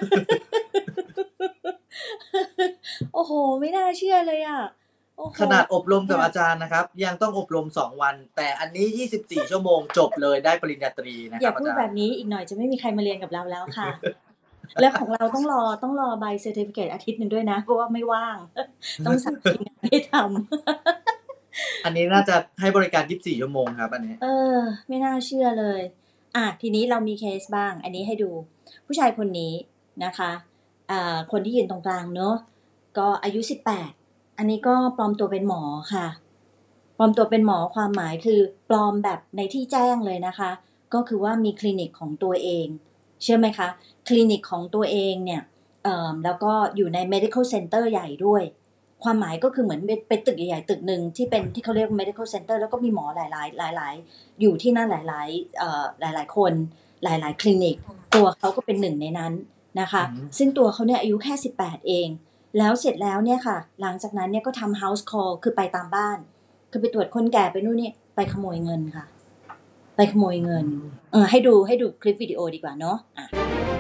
โอ้โฮ ไม่น่าเชื่อเลยอะ โอ้โฮขนาดอบรมกับอาจารย์นะครับ ยังต้องอบรม สอง วัน แต่อันนี้ ยี่สิบสี่ ชั่วโมงจบเลย ได้ปริญญาตรีนะคอรัย่าบอาพูดจารย์แบบนี้อีกหน่อยจะไม่มีใครมาเรียนกับเราแล้วค่ะ แล้วของเราต้องรอ ต้องรอใบเซอร์ทิฟิเคตอาทิตย์หนึ่งด้วยนะ เพราะว่าไม่ว่าง ต้องสั่ง ทีมงานให้ทำอันนี้น่าจะให้บริการ ยี่สิบสี่ ชั่วโมงครับอันนี้เออ ไม่น่าเชื่อเลย อะ ทีนี้เรามีเคสบ้าง อันนี้ให้ดู ผู้ชายคนนี้นะคะ อ่า คนที่ยืนตรงกลางเนาะ ก็อายุ สิบแปด อันนี้ก็ปลอมตัวเป็นหมอค่ะ ปลอมตัวเป็นหมอ ความหมายคือปลอมแบบในที่แจ้งเลยนะคะ ก็คือว่ามีคลินิกของตัวเอง เชื่อไหมคะ คลินิกของตัวเองเนี่ย เอ่อ แล้วก็อยู่ใน medical center ใหญ่ด้วย ความหมายก็คือเหมือนเป็น เป็นตึกใหญ่ ๆ ตึกหนึ่งที่เป็น ที่เขาเรียก medical center แล้วก็มีหมอหลาย ๆ หลาย ๆ อยู่ที่นั่นหลาย ๆ เอ่อ หลาย ๆ คน หลาย ๆ คลินิก ตัวเขาก็เป็นหนึ่งในนั้นนะคะอือฮึซึ่งตัวเขาเนี่ยอายุแค่ สิบแปด เอง แล้วเสร็จแล้วเนี่ยค่ะ หลังจากนั้นเนี่ยก็ทำ house call คือไปตามบ้าน คือไปตรวจคนแก่ไปนู่นนี่ ไปขโมยเงินค่ะ ไปขโมยเงิน เออ ให้ดู ให้ดูคลิปวิดีโอดีกว่าเนาะ อะ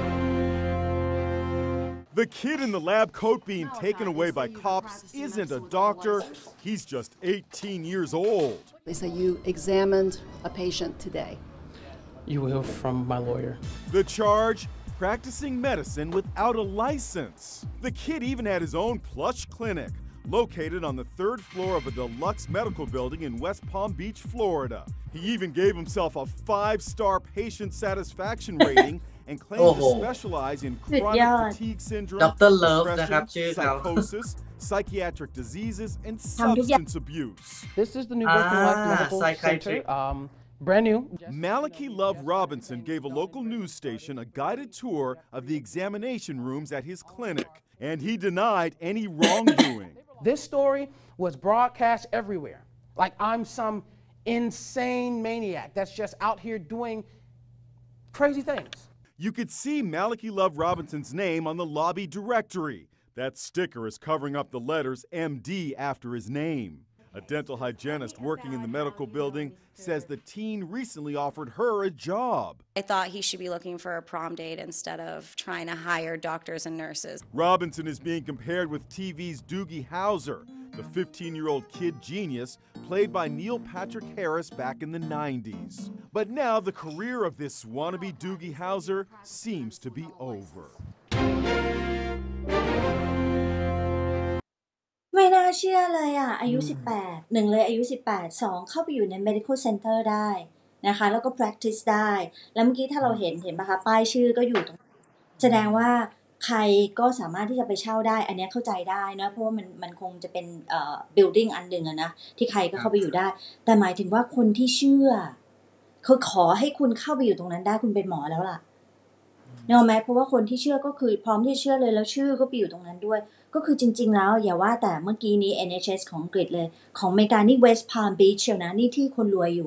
The kid in the lab coat being taken away by cops isn't a doctor, he's just eighteen years old. They say you examined a patient today. You will from my lawyer. The charge? Practicing medicine without a license. The kid even had his own plush clinic, located on the third floor of a deluxe medical building in West Palm Beach, Florida. He even gave himself a five-star patient satisfaction rating and claimed to Oh. specialize in สุด chronic ยอด fatigue syndrome, ด็อกเตอร์ Love นะครับ depression, ชื่อเขา psychosis, psychiatric diseases, and ทำทุกอย่าง substance abuse. This is the new Working Life Ah, Medical psychiatric. Center. Um, brand new. Malachy Love Robinson gave a local news station a guided tour of the examination rooms at his clinic, and he denied any wrongdoing. This story was broadcast everywhere. Like I'm some insane maniac that's just out here doing crazy things. You could see Malachy Love Robinson's name on the lobby directory. That sticker is covering up the letters M D after his name. A dental hygienist working in the medical building says the teen recently offered her a job. I thought he should be looking for a prom date instead of trying to hire doctors and nurses. Robinson is being compared with T V's Doogie Howser, the fifteen-year-old kid genius played by Neil Patrick Harris back in the nineties. But now the career of this wannabe Doogie Howser seems to be over. ไม่น่าเชื่อเลยอะ อายุอืมสิบแปด หนึ่ง เลยอายุ สิบแปด สอง เข้าไปอยู่ใน medical center ได้นะคะ แล้วก็ practice ได้ แล้วเมื่อกี้ถ้าเราเห็น เห็นเปล่าคะ ป้ายชื่อก็อยู่ตรง แสดงว่าใครก็สามารถที่จะไปเช่าได้ อันเนี้ยเข้าใจได้เนาะ เพราะว่ามัน มันคงจะเป็น เอ่อ building อันหนึ่งอะนะ ที่ใครก็เข้าไปอยู่ได้ แต่หมายถึงว่าคนที่เชื่อ คือขอให้คุณเข้าไปอยู่ตรงนั้นได้ คุณเป็นหมอแล้วล่ะ นึกออกไหม เพราะว่าคนที่เชื่อก็คือพร้อมที่จะเชื่อเลย แล้วชื่อก็ไปอยู่ตรงนั้นด้วย ก็คือจริง ๆ แล้วอย่าว่าแต่เมื่อกี้นี้ เอ็น เอช เอส ของอังกฤษเลย ของอเมริกานี่ West Palm Beach เชียวนะ นี่ที่คนรวยอยู่นะ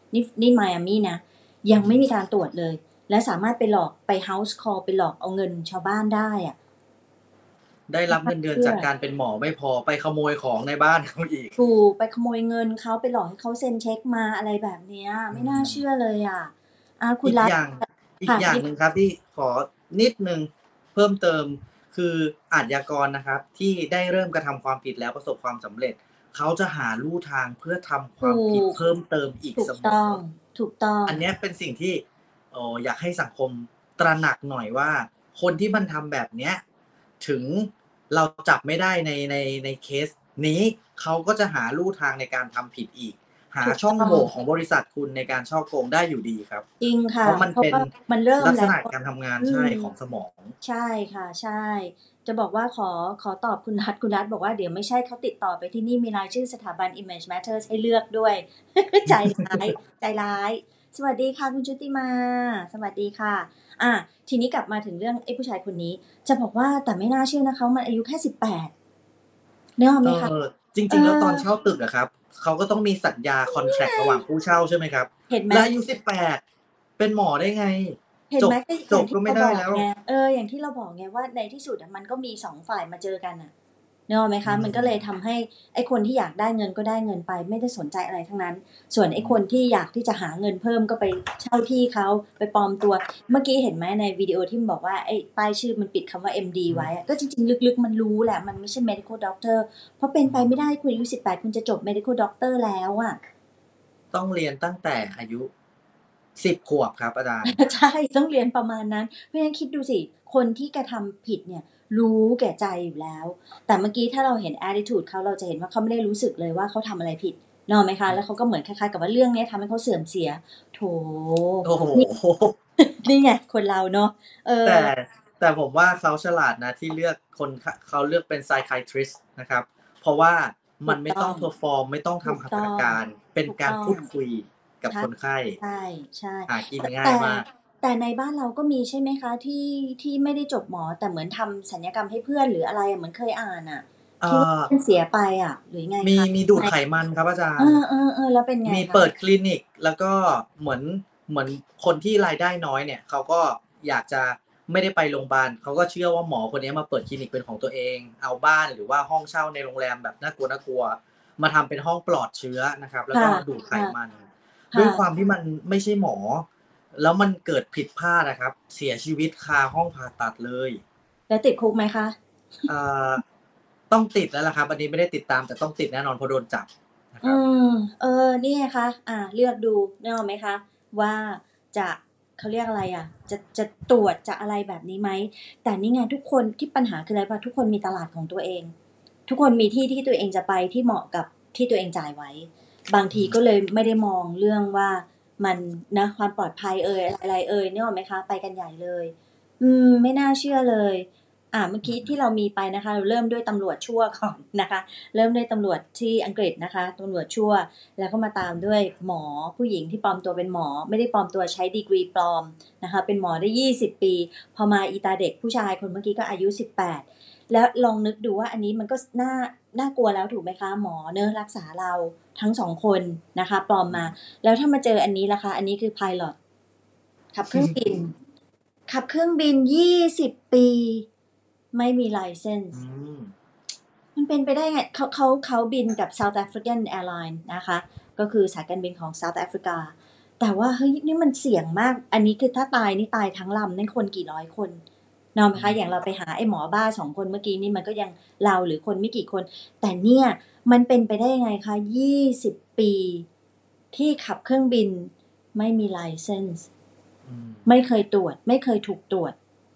นี่นี่ไมอามี่นะยังไม่มีการตรวจเลยและสามารถไปหลอกไป house call ไปหลอกเอาเงินชาวบ้านได้อะได้รับเงินเดือนจากการเป็นหมอไม่พอไปขโมยของในบ้านเขาอีกถูกไปขโมยเงินเขาไปหลอกให้เขาเซ็นเช็คมาอะไรแบบเนี้ยไม่น่าเชื่อเลยอ่ะอ่าคุณรัฐอีกอย่างอีกอย่างหนึ่งครับที่ขอนิดนึงเพิ่มเติมคืออาชญากรนะครับที่ได้เริ่มกระทำความผิดแล้วประสบความสำเร็จเขาจะหาลู่ทางเพื่อทำความผิดเพิ่มเติมอีกเสมอถูกต้องอันนี้เป็นสิ่งที่โอ้อยากให้สังคมตระหนักหน่อยว่าคนที่มันทำแบบเนี้ยถึงเราจับไม่ได้ในในในเคสนี้เขาก็จะหาลู่ทางในการทำผิดอีกหาช่องโหว่ของบริษัทคุณในการฉ้อโกงได้อยู่ดีครับจริงค่ะเพราะมันเป็นมันเริ่มลักษณะการทำงานใช่ของสมองใช่ค่ะใช่จะบอกว่าขอขอตอบคุณนัทคุณนัทบอกว่าเดี๋ยวไม่ใช่เขาติดต่อไปที่นี่มีรายชื่อสถาบัน Image Matters ให้เลือกด้วย ใจร้ายใจร้ายสวัสดีค่ะคุณชุติมาสวัสดีค่ะอ่ะทีนี้กลับมาถึงเรื่องไอ้ผู้ชายคนนี้จะบอกว่าแต่ไม่น่าเชื่อนะคะมันอายุแค่สิบแปดเนอะไหมคะจริงๆแล้วตอนเช่าตึกอะครับเขาก็ต้องมีสัญญาคอนแทรคระหว่างผู้เช่าใช่ไหมครับเห็นไหมและอายุสิบแปดเป็นหมอได้ไงเห็นไหมจบก็ไม่ได้แล้วเอออย่างที่เราบอกไงว่าในที่สุดมันก็มีสองฝ่ายมาเจอกันอะเนอะไหมคะมันก็เลยทำให้ไอ้คนที่อยากได้เงินก็ได้เงินไปไม่ได้สนใจอะไรทั้งนั้นส่วนไอ้คนที่อยากที่จะหาเงินเพิ่มก็ไปเช่าที่เขาไปปลอมตัวเมื่อกี้เห็นไหมในวิดีโอที่มันบอกว่าไอ้ป้ายชื่อมันปิดคำว่า เอ็ม ดี ไว้ก็จริงๆลึกๆมันรู้แหละมันไม่ใช่ medical doctor เพราะเป็นไปไม่ได้คุณอายุสิบแปดคุณจะจบ medical doctor แล้วอะต้องเรียนตั้งแต่อายุสิบขวบครับอาจารย์ใช่ต้องเรียนประมาณนั้นเพราะฉะนั้นคิดดูสิคนที่กระทำผิดเนี่ยรู้แก่ใจอยู่แล้วแต่เมื่อกี้ถ้าเราเห็น attitude เขาเราจะเห็นว่าเขาไม่ได้รู้สึกเลยว่าเขาทำอะไรผิดเนาะไหมคะแล้วเขาก็เหมือนคล้ายๆกับว่าเรื่องนี้ทำให้เขาเสื่อมเสียโถโอ้โหนี่ไงคนเราเนาะแต่แต่ผมว่าเขาฉลาดนะที่เลือกคนเขาเลือกเป็น psychiatrist นะครับเพราะว่ามันไม่ต้อง perform ไม่ต้องทำหัตถการเป็นการพูดคุยกับคนไข้ใช่ใช่หากินง่ายมากแต่ในบ้านเราก็มีใช่ไหมคะที่ที่ไม่ได้จบหมอแต่เหมือนทำศัลยกรรมให้เพื่อนหรืออะไรเหมือนเคยอ่านอ่ะที่เสียไปอ่ะหรือไงคะมีมีดูดไขมันครับอาจารย์เออเออเออแล้วเป็นไงมีเปิดคลินิกแล้วก็เหมือนเหมือนคนที่รายได้น้อยเนี่ยเขาก็อยากจะไม่ได้ไปโรงพยาบาลเขาก็เชื่อว่าหมอคนนี้มาเปิดคลินิกเป็นของตัวเองเอาบ้านหรือว่าห้องเช่าในโรงแรมแบบน่ากลัวน่ากลัวมาทำเป็นห้องปลอดเชื้อนะครับแล้วก็ดูดไขมันด้วยความที่มันไม่ใช่หมอแล้วมันเกิดผิดพลาดนะครับเสียชีวิตคาห้องผ่าตัดเลยแล้วติดคุกไหมคะเอ่อต้องติดแล้วล่ะครับอันนี้ไม่ได้ติดตามแต่ต้องติดแน่นอนเพราะโดนจับอืมเออนี่ไงคะอ่าเลือกดูได้ไหมคะว่าจะเขาเรียกอะไรอ่ะจะจะตรวจจะอะไรแบบนี้ไหมแต่นี่ไงทุกคนที่ปัญหาคืออะไรป่ะทุกคนมีตลาดของตัวเองทุกคนมีที่ที่ตัวเองจะไปที่เหมาะกับที่ตัวเองจ่ายไว้บางทีก็เลยไม่ได้มองเรื่องว่ามันนะความปลอดภัยเอ่ยอะไรเอ่ยเนี่ยหรอไหมคะไปกันใหญ่เลยอืมไม่น่าเชื่อเลยอ่าเมื่อกี้ที่เรามีไปนะคะเราเริ่มด้วยตำรวจชั่วก่อนนะคะเริ่มด้วยตำรวจที่อังกฤษนะคะตำรวจชั่วแล้วก็มาตามด้วยหมอผู้หญิงที่ปลอมตัวเป็นหมอไม่ได้ปลอมตัวใช้ดีกรีปลอมนะคะเป็นหมอได้ยี่สิบปีพอมาอีตาเด็กผู้ชายคนเมื่อกี้ก็อายุสิบแปดแล้วลองนึกดูว่าอันนี้มันก็น่าน่ากลัวแล้วถูกไหมคะหมอเนอะรักษาเราทั้งสองคนนะคะปลอมมาแล้วถ้ามาเจออันนี้ล่ะคะอันนี้คือ pilot ขับเครื่องบินขับเครื่องบินยี่สิบปีไม่มี license มันเป็นไปได้ไงเขาเขาเขาบินกับ South African Airlines นะคะก็คือสายการบินของ South Africa แต่ว่าเฮ้ยนี่มันเสี่ยงมากอันนี้คือถ้าตายนี่ตายทั้งลำนั่นคนกี่ร้อยคนเนาะไหมคะอย่างเราไปหาไอ้หมอบ้าสองคนเมื่อกี้นี่มันก็ยังเราหรือคนไม่กี่คนแต่เนี่ยมันเป็นไปได้ยังไงคะยี่สิบปีที่ขับเครื่องบินไม่มี license ไม่เคยตรวจไม่เคยถูกตรวจ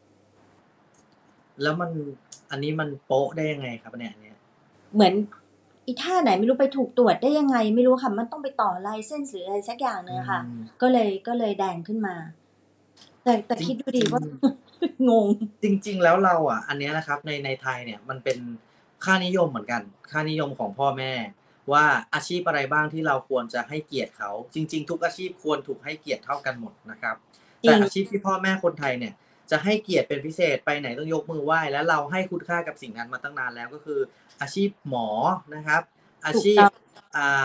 แล้วมันอันนี้มันโป๊ะได้ยังไงครับเนี่ยเนี่ยเหมือนอีท่าไหนไม่รู้ไปถูกตรวจได้ยังไงไม่รู้ค่ะมันต้องไปต่อไลเซนส์หรืออะไรสักอย่างนึงค่ะก็เลยก็เลยแดงขึ้นมาแต่แต่คิดดูดิว่างงจริงๆแล้วเราอ่ะอันนี้นะครับในในไทยเนี่ยมันเป็นค่านิยมเหมือนกันค่านิยมของพ่อแม่ว่าอาชีพอะไรบ้างที่เราควรจะให้เกียรติเขาจริงๆทุกอาชีพควรถูกให้เกียรติเท่ากันหมดนะครับแต่อาชีพที่พ่อแม่คนไทยเนี่ยจะให้เกียรติเป็นพิเศษไปไหนต้องยกมือไหว้แล้วเราให้คุณค่ากับสิ่งนั้นมาตั้งนานแล้วก็คืออาชีพหมอนะครับอาชีพอ่า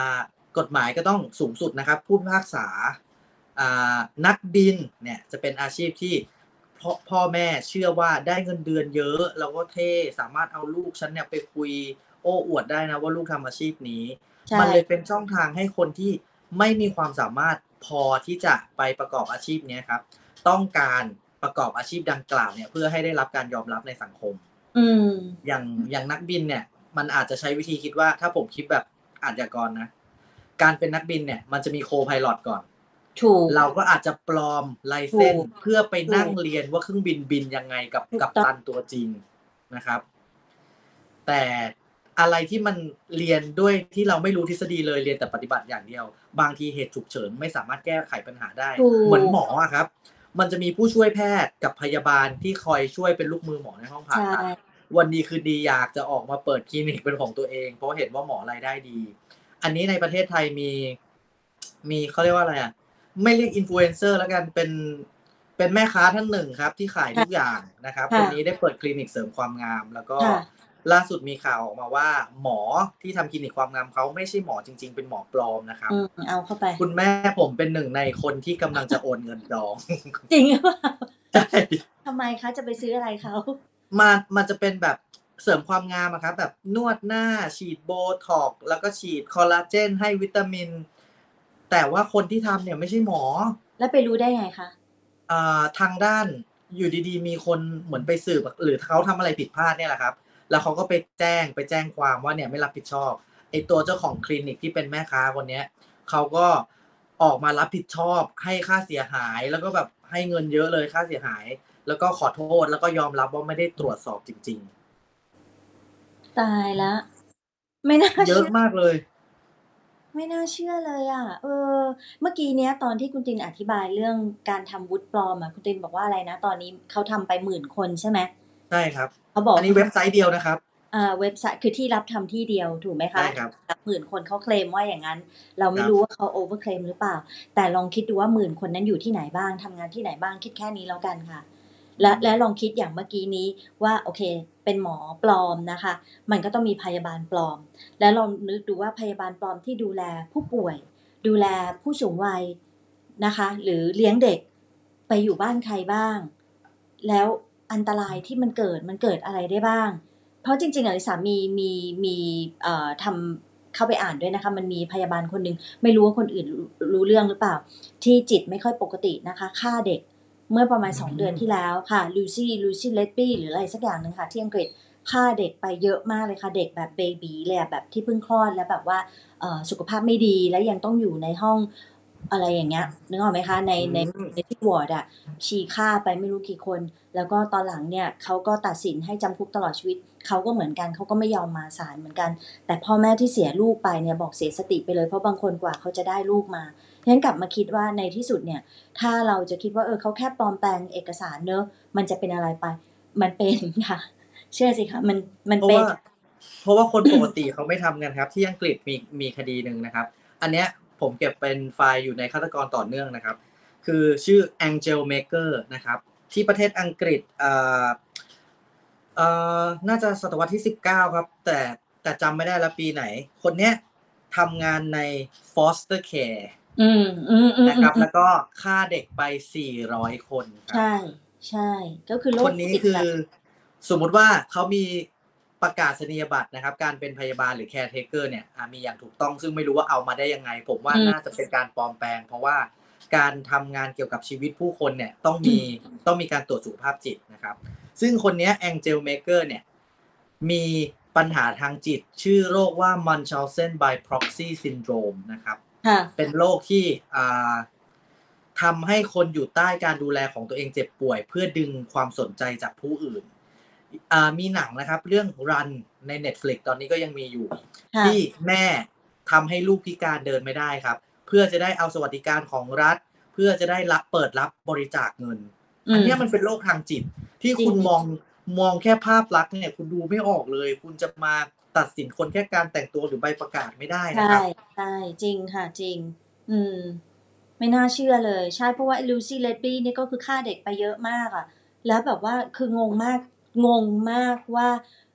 กฎหมายก็ต้องสูงสุดนะครับผู้พิพากษาอ่านักบินเนี่ยจะเป็นอาชีพที่พ่อพ่อแม่เชื่อว่าได้เงินเดือนเยอะแล้วก็เท่สามารถเอาลูกฉันเนี่ยไปคุยโอ้อวดได้นะว่าลูกทำอาชีพนี้ใช่มันเลยเป็นช่องทางให้คนที่ไม่มีความสามารถพอที่จะไปประกอบอาชีพเนี้ยครับต้องการประกอบอาชีพดังกล่าวเนี่ยเพื่อให้ได้รับการยอมรับในสังคมอืมอย่างอย่างนักบินเนี่ยมันอาจจะใช้วิธีคิดว่าถ้าผมคิดแบบอาชญากรนะการเป็นนักบินเนี่ยมันจะมีโคไพลอตก่อนถูกเราก็อาจจะปลอมไลเซนถูส์กเพื่อไปนั่งถูกเรียนว่าเครื่องบินบินยังไงกับถูกกัปต้องตันตัวจริงนะครับ แต่อะไรที่มันเรียนด้วยที่เราไม่รู้ทฤษฎีเลยเรียนแต่ปฏิบัติอย่างเดียว บางทีเหตุฉุกเฉินไม่สามารถแก้ไขปัญหาได้ถูกเหมือนหมออะครับ มันจะมีผู้ช่วยแพทย์กับพยาบาลที่คอยช่วยเป็นลูกมือหมอในห้องผ่าใช่ตัด วันดีคืนดีอยากจะออกมาเปิดคลินิกเป็นของตัวเอง เพราะเห็นว่าหมอรายได้ดี อันนี้ในประเทศไทยมีมีเขาเรียกว่าอะไรอ่ะ ไม่เรียกอินฟลูเอนเซอร์แล้วกันเป็นเป็นแม่ค้าท่านหนึ่งครับ ที่ขายทุกอย่างนะครับค่ะคนนี้ได้เปิดคลินิกเสริมความงาม แล้วก็ค่ะล่าสุดมีข่าวออกมาว่า หมอที่ทำคลินิกความงามเขาไม่ใช่หมอจริง ๆ เป็นหมอปลอมนะครับอืมเอาเข้าไปคุณแม่ผมเป็นหนึ่งในคนที่กำลังจะโอนเงินจองจริงหรือเปล่าใช่ทำไมคะจะไปซื้ออะไรเขามันมันจะเป็นแบบเสริมความงามอะครับ แบบนวดหน้าฉีดโบท็อกซ์แล้วก็ฉีดคอลลาเจนให้วิตามิน แต่ว่าคนที่ทำเนี่ยไม่ใช่หมอแล้วไปรู้ได้ไงคะอ่าทางด้านอยู่ดีๆ มีคนเหมือนไปสืบหรือเขาทำอะไรผิดพลาดเนี่ยแหละครับ แล้วเขาก็ไปแจ้งไปแจ้งความว่าเนี่ยไม่รับผิดชอบไอ้ตัวเจ้าของคลินิกที่เป็นแม่ค้าคนเนี้ยเขาก็ออกมารับผิดชอบให้ค่าเสียหาย แล้วก็แบบให้เงินเยอะเลยค่าเสียหาย แล้วก็ขอโทษแล้วก็ยอมรับว่าไม่ได้ตรวจสอบจริงตายแล้ว ไม่น่าๆ เยเชื่อะอมากเลยไม่น่าเชื่อเลยอะ เออ เมื่อกี้เนี้ยตอนที่คุณตินอธิบายเรื่องการทำวุฒิปลอมอะคุณตินบอกว่าอะไรนะ ตอนนี้เขาทำไป หมื่น คนใช่ไหม? ใช่ครับเขาบอกอันนี้เว็บไซต์เดียวนะครับอ่า เว็บไซต์ คือที่รับทำที่เดียวถูกไหมคะ? ใช่ครับนับ หมื่น คนเขาเคลมว่าอย่างงั้น เราไม่ครับรู้ว่าเขา over claim หรือเปล่า แต่ลองคิดดูว่า หมื่น คนนั้นอยู่ที่ไหนบ้าง ทำงานที่ไหนบ้าง คิดแค่นี้แล้วกันค่ะ และ และลองคิดอย่างเมื่อกี้นี้ว่า โอเค เป็นหมอปลอมนะคะ มันก็ต้องมีพยาบาลปลอม แล้วลองนึกดูว่าพยาบาลปลอมที่ดูแลผู้ป่วย ดูแลผู้สูงวัยนะคะ หรือเลี้ยงเด็ก ไปอยู่บ้านใครบ้าง แล้วอันตรายที่มันเกิด มันเกิดอะไรได้บ้าง เพราะจริง ๆ อะลิสามี มี มี เอ่อ ทำ เข้าไปอ่านด้วยนะคะ มันมีพยาบาลคนหนึ่ง ไม่รู้ว่าคนอื่น ร รู้เรื่องหรือเปล่า ที่จิตไม่ค่อยปกตินะคะ ฆ่าเด็กเมื่อประมาณ สอง เดือนที่แล้วค่ะ Lucy Lucy Letby หรืออะไรสักอย่างหนึ่งค่ะ ที่อังกฤษ ฆ่าเด็กไปเยอะมากเลยค่ะ เด็กแบบเบบี๋เลยอะ แบบที่เพิ่งคลอดแล้วแบบว่า เอ่อ สุขภาพไม่ดี แล้วยังต้องอยู่ในห้อง อะไรอย่างเงี้ย นึกออกไหมคะ? ในอืในมในที่วอร์ดอะ ชีฆ่าไปไม่รู้กี่คน แล้วก็ตอนหลังเนี่ยเขาก็ตัดสินให้จำคุกตลอดชีวิต เขาก็เหมือนกัน เขาก็ไม่ยอมมาศาลเหมือนกัน แต่พ่อแม่ที่เสียลูกไปเนี่ยบอกเสียสติไปเลย เพราะบางคนกว่าเขาจะได้ลูกมา ฉะนั้นกลับมาคิดว่าในที่สุดเนี่ย ถ้าเราจะคิดว่า เออ เขาแค่ปลอมแปลงเอกสารเนาะ มันจะเป็นอะไรไป มันเป็นค่ะ เชื่อสิคะ มัน มันเพราะเป็ว่าน เพราะว่าคนปกติเขาไม่ทำกันครับ ที่อังกฤษมี มีคดีหนึ่งนะครับ อันเนี้ยผมเก็บเป็นไฟล์อยู่ในฆาตกรต่อเนื่องนะครับ คือชื่อ Angel Maker นะครับ ที่ประเทศอังกฤษ อ่า เอ่อ น่าจะศตวรรษที่ สิบเก้า ครับ แต่ แต่จำไม่ได้แล้วปีไหน คนเนี้ยทำงานใน Foster Care อืม อืมนะครับๆแล้ๆวก็ฆ่าเด็กไป สี่ร้อย คนครัใชบ่ ใช่ ก็คือโรคคนนี้จิตคืแบอบ สมมุติว่าเขามีประกาศนียบัตรนะครับ การเป็นพยาบาลหรือ caretaker เนี่ย อ่า มีอย่างถูกต้อง ซึ่งไม่รู้ว่าเอามาได้ยังไง ผมว่าอืมน่าจะเป็นการปลอมแปลง เพราะว่าการทำงานเกี่ยวกับชีวิตผู้คนเนี่ยต้องมี ต้องมีการตรวจสุขภาพจิตนะครับ ซึ่งคนเนี้ย Angel Maker เนี่ย มีปัญหาทางจิต ชื่อโรคว่า Munchausen by proxy syndrome นะครับค่ะเป็นโรคที่ อ่า ทำให้คนอยู่ใต้การดูแลของตัวเองเจ็บป่วย เพื่อดึงความสนใจจากผู้อื่น อ่า มีหนังนะครับเรื่อง Run ใน Netflix ตอนนี้ก็ยังมีอยู่ค่ที่ะแม่ทำให้ลูกพิการเดินไม่ได้ครับ เพื่อจะได้เอาสวัสดิการของรัฐ เพื่อจะได้รับ เปิดรับบริจาคเงินอือันมเนี้ยมันเป็นโรคทางจิต ที่จริคุณงมอง มองแค่ภาพลักษณ์เนี่ยคุณดูไม่ออกเลย คุณจะมาตัดสินคนแค่การแต่งตัวหรือใบประกาศไม่ได้ใชนะครับใช่ จริงค่ะ จริง อืม ไม่น่าเชื่อเลย ใช่ เพราะว่าไอ้ Lucy Letby นี่ก็คือฆ่าเด็กไปเยอะมากอะ แล้วแบบว่าคืองงมาก งงมากว่า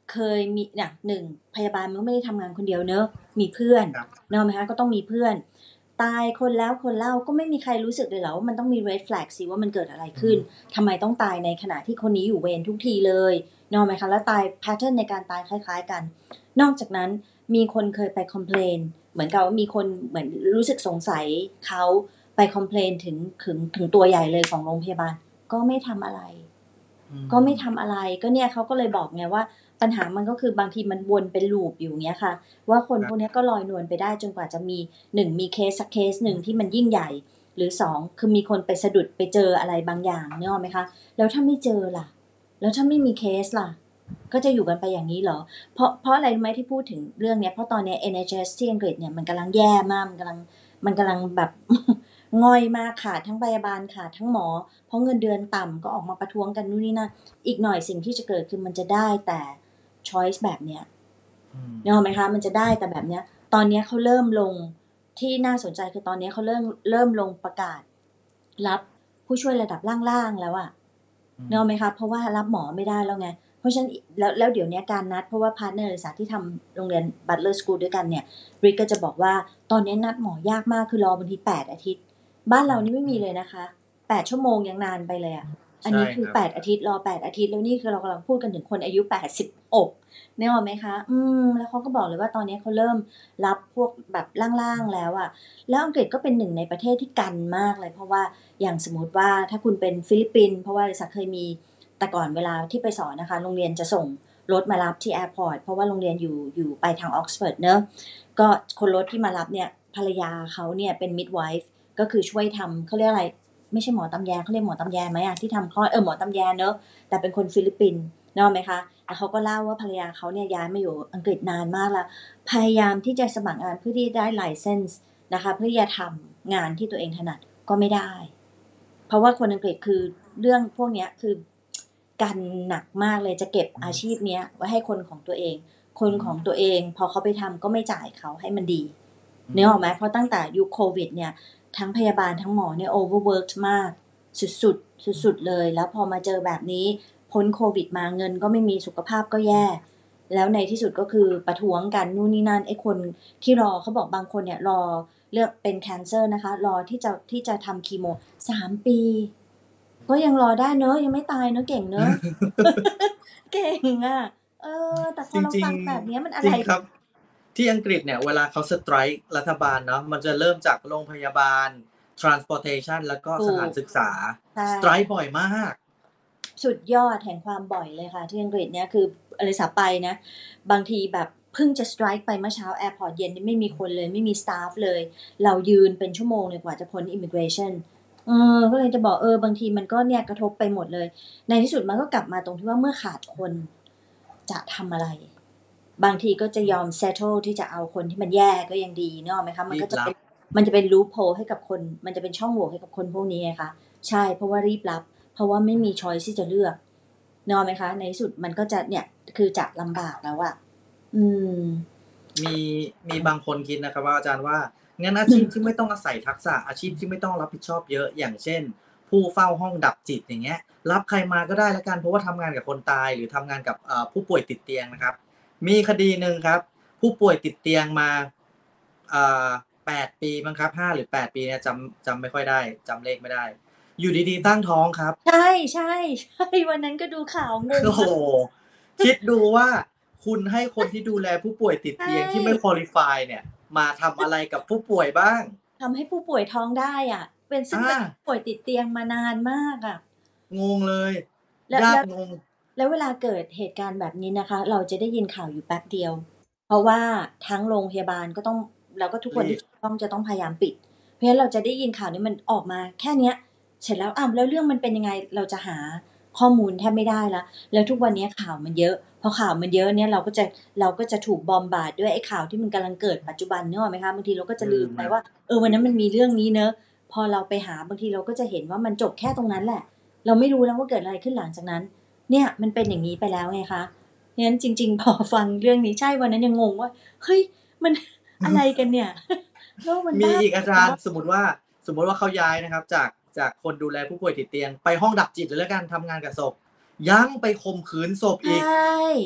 เคยมีเนี่ยหนึ่งพยาบาลมันก็ไม่ได้ทำงานคนเดียวเนอะมีเพื่อนครับเนอะไหมคะก็ต้องมีเพื่อน ตายคนแล้วคนเล่าก็ไม่มีใครรู้สึกเลยเหรอว่ามันต้องมี red flag สิว่ามันเกิดอะไรขึ้นทำไมต้องตายในขณะที่คนนี้อยู่เวรทุกทีเลยเนอะไหมคะแล้วตาย pattern ในการตายคล้ายๆกัน นอกจากนั้นมีคนเคยไป complain เหมือนกับว่ามีคนเหมือนรู้สึกสงสัยเขาไป complain ถึงถึงถึงตัวใหญ่เลยของโรงพยาบาลก็ไม่ทำอะไรอืมก็ไม่ทำอะไรก็เนี่ยเขาก็เลยบอกไงว่าปัญหามันก็คือบางทีมันวนเป็นลูปอยู่อย่างเงี้ยค่ะว่าคนครับพวกเนี้ยก็ลอยนวลไปได้จนกว่าจะมีหนึ่งมีเคสสักเคสหนึ่งที่มันยิ่งใหญ่ หรือสองคือมีคนไปสะดุดไปเจออะไรบางอย่างนึกออกไหมคะแล้วถ้าไม่เจอล่ะ แล้วถ้าไม่มีเคสล่ะ ก็จะอยู่กันไปอย่างนี้เหรอเพราะเพราะอะไรรู้ไหมที่พูดถึงเรื่องเนี้ยเพราะตอนเนี้ย เอ็น เอช เอส ที่อังกฤษเนี่ยมันกำลังแย่มากมันกำลังมันกำลังแบบ ง่อยมากขาดทั้งพยาบาลขาดทั้งหมอ เพราะเงินเดือนต่ำก็ออกมาประท้วงกันนู่นนี่นั่นอีกหน่อยสิ่งที่จะเกิดคือมันจะได้แต่ choice แบบเนี้ยอืมนึกออกไหมคะมันจะได้แต่แบบเนี้ยตอนเนี้ยเขาเริ่มลงที่น่าสนใจคือตอนเนี้ยเขาเริ่มเริ่มลงประกาศ รับผู้ช่วยระดับล่างๆแล้วอะอืมนึกออกไหมคะเพราะว่ารับหมอไม่ได้แล้วไงเพราะฉะนั้นแล้วแล้วเดี๋ยวนี้การนัดเพราะว่าพาร์ทเนอร์ศึกษาที่ทำโรงเรียน Butler School ด้วยกันเนี่ยริกก็จะบอกว่าตอนนี้นัดหมอยากมากคือรอบางทีแปดอาทิตย์ บ้านเรานี่ไม่มีเลยนะคะแปดชั่วโมงยังนานไปเลยอะอันนี้คือใช่ครับแปดอาทิตย์รอแปดอาทิตย์แล้วนี่คือเรากำลังพูดกันถึงคนอายุแปดสิบอกนึกออกไหมคะอืมแล้วเขาก็บอกเลยว่าตอนนี้เขาเริ่มรับพวกแบบล่างๆแล้วอะแล้วอังกฤษก็เป็นหนึ่งในประเทศที่กันมากเลยเพราะว่าอย่างสมมติว่าถ้าคุณเป็นฟิลิปปินส์เพราะว่าริษัทเคยมีแต่ก่อนเวลาที่ไปสอนนะคะโรงเรียนจะส่งรถมารับที่แอร์พอร์ตเพราะว่าโรงเรียนอยู่อยู่ไปทางออกซฟอร์ดเนอะก็คนรถที่มารับเนี่ยภรรยาเขาเนี่ยเป็นมิดไวฟ์ก็คือช่วยทำเขาเรียกอะไรไม่ใช่หมอตำแยเขาเรียกหมอตำแยไหมอะที่ทำคลอดเออหมอตำแยเนอะแต่เป็นคนฟิลิปปินส์เนอะไหมคะแล้วเขาก็เล่าว่าภรรยาเขาเนี่ยย้ายมาอยู่อังกฤษนานมากแล้วพยายามที่จะสมัครงานเพื่อที่ได้ไลเซนส์นะคะเพื่อที่จะทำงานที่ตัวเองถนัดก็ไม่ได้ เพราะว่าคนอังกฤษคือเรื่องพวกเนี้ยคือกันหนักมากเลยจะเก็บอาชีพเนี้ยไว้ให้คนของตัวเอง คนของตัวเองพอเขาไปทำก็ไม่จ่ายเขาให้มันดีเนื้อออกไหมเพราะตั้งแต่ยุคโควิดเนี่ยทั้งพยาบาลทั้งหมอเนี่ย overworked มากสุดๆสุดๆเลยแล้วพอมาเจอแบบนี้พ้นโควิดมาเงินก็ไม่มีสุขภาพก็แย่แล้วในที่สุดก็คือประท้วงกันนู่นนี่นั่นไอ้คนที่รอเขาบอกบางคนเนี่ยรอเลือกเป็นแคนเซอร์นะคะรอที่จะที่จะทำคีโมสามปีก็ยังรอได้เนอะยังไม่ตายเนอะเก่งเนอะ เก่งอ่ะเออแต่พอเราจริงๆฟังแบบเนี้ยมันอะจริไรงครับ ที่อังกฤษเนี่ยเวลาเขาสไตรค์รัฐบาลเนาะมันจะเริ่มจากโรงพยาบาล transportation แล้วก็ถูกสถานศึกษาใช่สไตรค์บ่อยมากสุดยอดแห่งความบ่อยเลยค่ะที่อังกฤษเนี่ยคืออลิสาไปนะ บางทีแบบเพิ่งจะสไตรค์ไปเมื่อเช้าแอร์พอร์ตเย็นนี่ไม่มีคนเลยไม่มีสตาฟเลย เรายืนเป็นชั่วโมงเลยกว่าจะพ้นอิมิเกรชันเออก็เลยจะบอกเออบางทีมันก็เนี่ยกระทบไปหมดเลย ในที่สุดมันก็กลับมาตรงที่ว่าเมื่อขาดคนจะทำอะไร บางทีก็จะยอม settle ที่จะเอาคนที่มันแย่ก็ยังดีเนอะไหมคะมันก็จะเป็นมันจะเป็น loophole ให้กับคนมันจะเป็นช่องโหว่ให้กับคนพวกนี้ไงคะใช่เพราะว่ารีบรับ เพราะว่าไม่มี choice ที่จะเลือกเนอะไหมคะในที่สุดมันก็จะเนี่ยคือจะลำบากแล้วอะอืมมีมีบางคนคิดนะครับว่าอาจารย์ว่างั้นอาชีพที่ไม่ต้องอาศัยทักษะอาชีพที่ไม่ต้องรับผิดชอบเยอะอย่างเช่น ผู้เฝ้าห้องดับจิตอย่างเงี้ยรับใครมาก็ได้แล้วกันเพราะว่าทำงานกับคนตายหรือทำงานกับเอ่อผู้ป่วยติดเตียงนะครับมีคดีหนึ่งครับผู้ป่วยติดเตียงมาเอ่อแปดปีมั้งครับห้าหรือแปดปีเนี่ยจำจำไม่ค่อยได้จำเลขไม่ได้อยู่ดีๆตั้งท้องครับใช่ใช่ใช่วันนั้นก็ดูข่าวงงโอ้โหมากคิดดูว่าคุณให้คนที่ดูแลผู้ป่วยติดเตียงใช่ที่ไม่คุริฟายเนี่ยมาทำอะไรกับผู้ป่วยบ้างทำให้ผู้ป่วยท้องได้อ่ะ เป็นซึ่งเป็นอ่าผู้ป่วยติดเตียงมานานมากอ่ะงงเลยแล้วยากแล้วงงแล้วเวลาเกิดเหตุการณ์แบบนี้นะคะ เราจะได้ยินข่าวอยู่แป๊บเดียว เพราะว่าทั้งโรงพยาบาลก็ต้องแล้วก็ทุกคนรีที่บต้องจะต้องพยายามปิด เพราะฉะนั้นเราจะได้ยินข่าวนี้มันออกมาแค่เนี้ย เสร็จแล้วอ้าวแล้วเรื่องมันเป็นยังไงเราจะหาข้อมูลแทบไม่ได้ละแล้วทุกวันนี้ข่าวมันเยอะพอข่าวมันเยอะเนี่ยเราก็จะเราก็จะถูกบอมบาร์ดด้วยไอ้ข่าวที่มันกำลังเกิดปัจจุบันเนอะไหมคะบางทีเราก็จะลืมไปว่าเออวันนั้นมันมีเรื่องนี้เนอะพอเราไปหาบางทีเราก็จะเห็นว่ามันจบแค่ตรงนั้นแหละ เราไม่รู้แล้วว่าเกิดอะไรขึ้นหลังจากนั้น เนี่ยมันเป็นอย่างนี้ไปแล้วไงคะงั้นจริง ๆ พอฟังเรื่องนี้ใช่วันนั้นยังงงว่าเฮ้ยมัน อะไรกันเนี่ย โลกมันมีบ้าอีกอาจารย์สมมติว่าสมมติว่าเขาย้ายนะครับ จากจากคนดูแลผู้ป่วยติดเตียง ไปห้องดับจิตเลยแล้วกันทำงานกับศพยังไปข่มขืนศพใชอีก่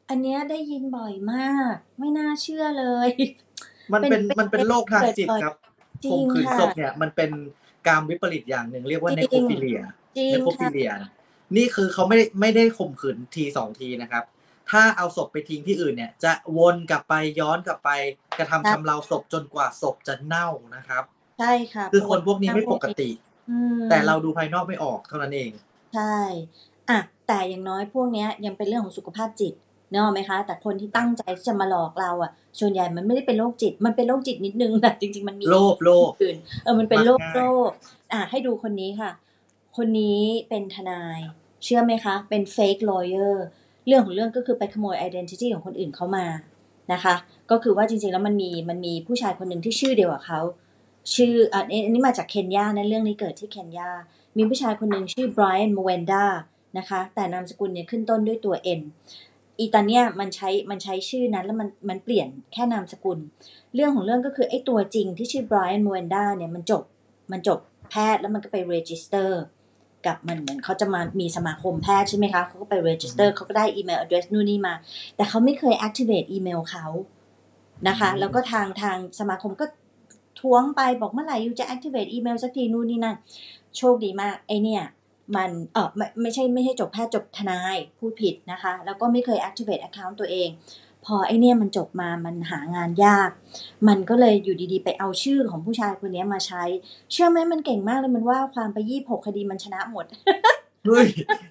อันเนี้ยได้ยินบ่อยมาก ไม่น่าเชื่อเลยมันเป็นเป็นเป็นมันเป็นโรคทางจิตเกิดบ่อยครับจริข่มงขืนค่ะศพเนี่ยมันเป็นกามวิปริตอย่างหนึ่งเรียกว่าจริง necrophilia จริงค่ะ necrophilia นี่คือเขาไม่ได้ไม่ได้ข่มขืนทีสองทีนะครับ ถ้าเอาศพไปทิ้งที่อื่นเนี่ย จะวนกลับไปย้อนกลับไปกระทำชำเราศพจนกว่าศพจะเน่านะครับใช่ค่ะคือคนพวกนี้ไม่ปกติอืมแต่เราดูภายนอกไม่ออกเท่านั้นเองใช่อะแต่อย่างน้อยพวกเนี้ยยังเป็นเรื่องของสุขภาพจิตเนกอะไหมคะ แต่คนที่ตั้งใจที่จะมาหลอกเราอะส่วนใหญ่มันไม่ได้เป็นโรคจิต มันเป็นโรคจิตนิดนึงแต่จริงๆมันมีโลภโลภอื่นเออมันเป็นโรคมักง่ายโรคอ่ะให้ดูคนนี้ค่ะ คนนี้เป็นทนาย เชื่อไหมคะ เป็น fake lawyer เรื่องของเรื่องก็คือไปขโมย identity ของคนอื่นเขามานะคะ ก็คือว่าจริงๆแล้วมันมีมันมีผู้ชายคนหนึ่งที่ชื่อเดียวกับเขาชื่ออ่ะอันนี้มาจากเคนยานะเรื่องนี้เกิดที่เคนยามีผู้ชายคนหนึ่งชื่อ Brian Mwenda นะคะแต่นามสกุลเนี่ยขึ้นต้นด้วยตัว N อีตาเนี่ยมันใช้มันใช้ชื่อนั้นแล้วมันมันเปลี่ยนแค่นามสกุล เรื่องของเรื่องก็คือไอ้ตัวจริงที่ชื่อ Brian Mwenda เนี่ยมันจบมันจบแพทย์แล้วมันก็ไป register กับมันเหมือนเขาจะมามีสมาคมแพทย์ใช่ไหมคะเขาก็ไป register เขาก็ได้อีเมล address นู่นนี่มาแต่เขาไม่เคย activate อีเมลเขานะคะแล้วก็ทางทางสมาคมก็ท้วงไปบอกเมื่อไหร่ยูจะ activate อีเมลสักทีนู่นนี่นั่นโชคดีมากไอเนี่ยมันเออไม่ไม่ใช่ไม่ใช่จบแพทย์จบทนายพูดผิดนะคะแล้วก็ไม่เคย activate account ตัวเองพอไอเนี่ยมันจบมามันหางานยากมันก็เลยอยู่ดีๆไปเอาชื่อของผู้ชายคนนี้มาใช้เชื่อไหมมันเก่งมากเลยมันว่าความไปยี่สิบหกคดีมันชนะหมดเฮ้ย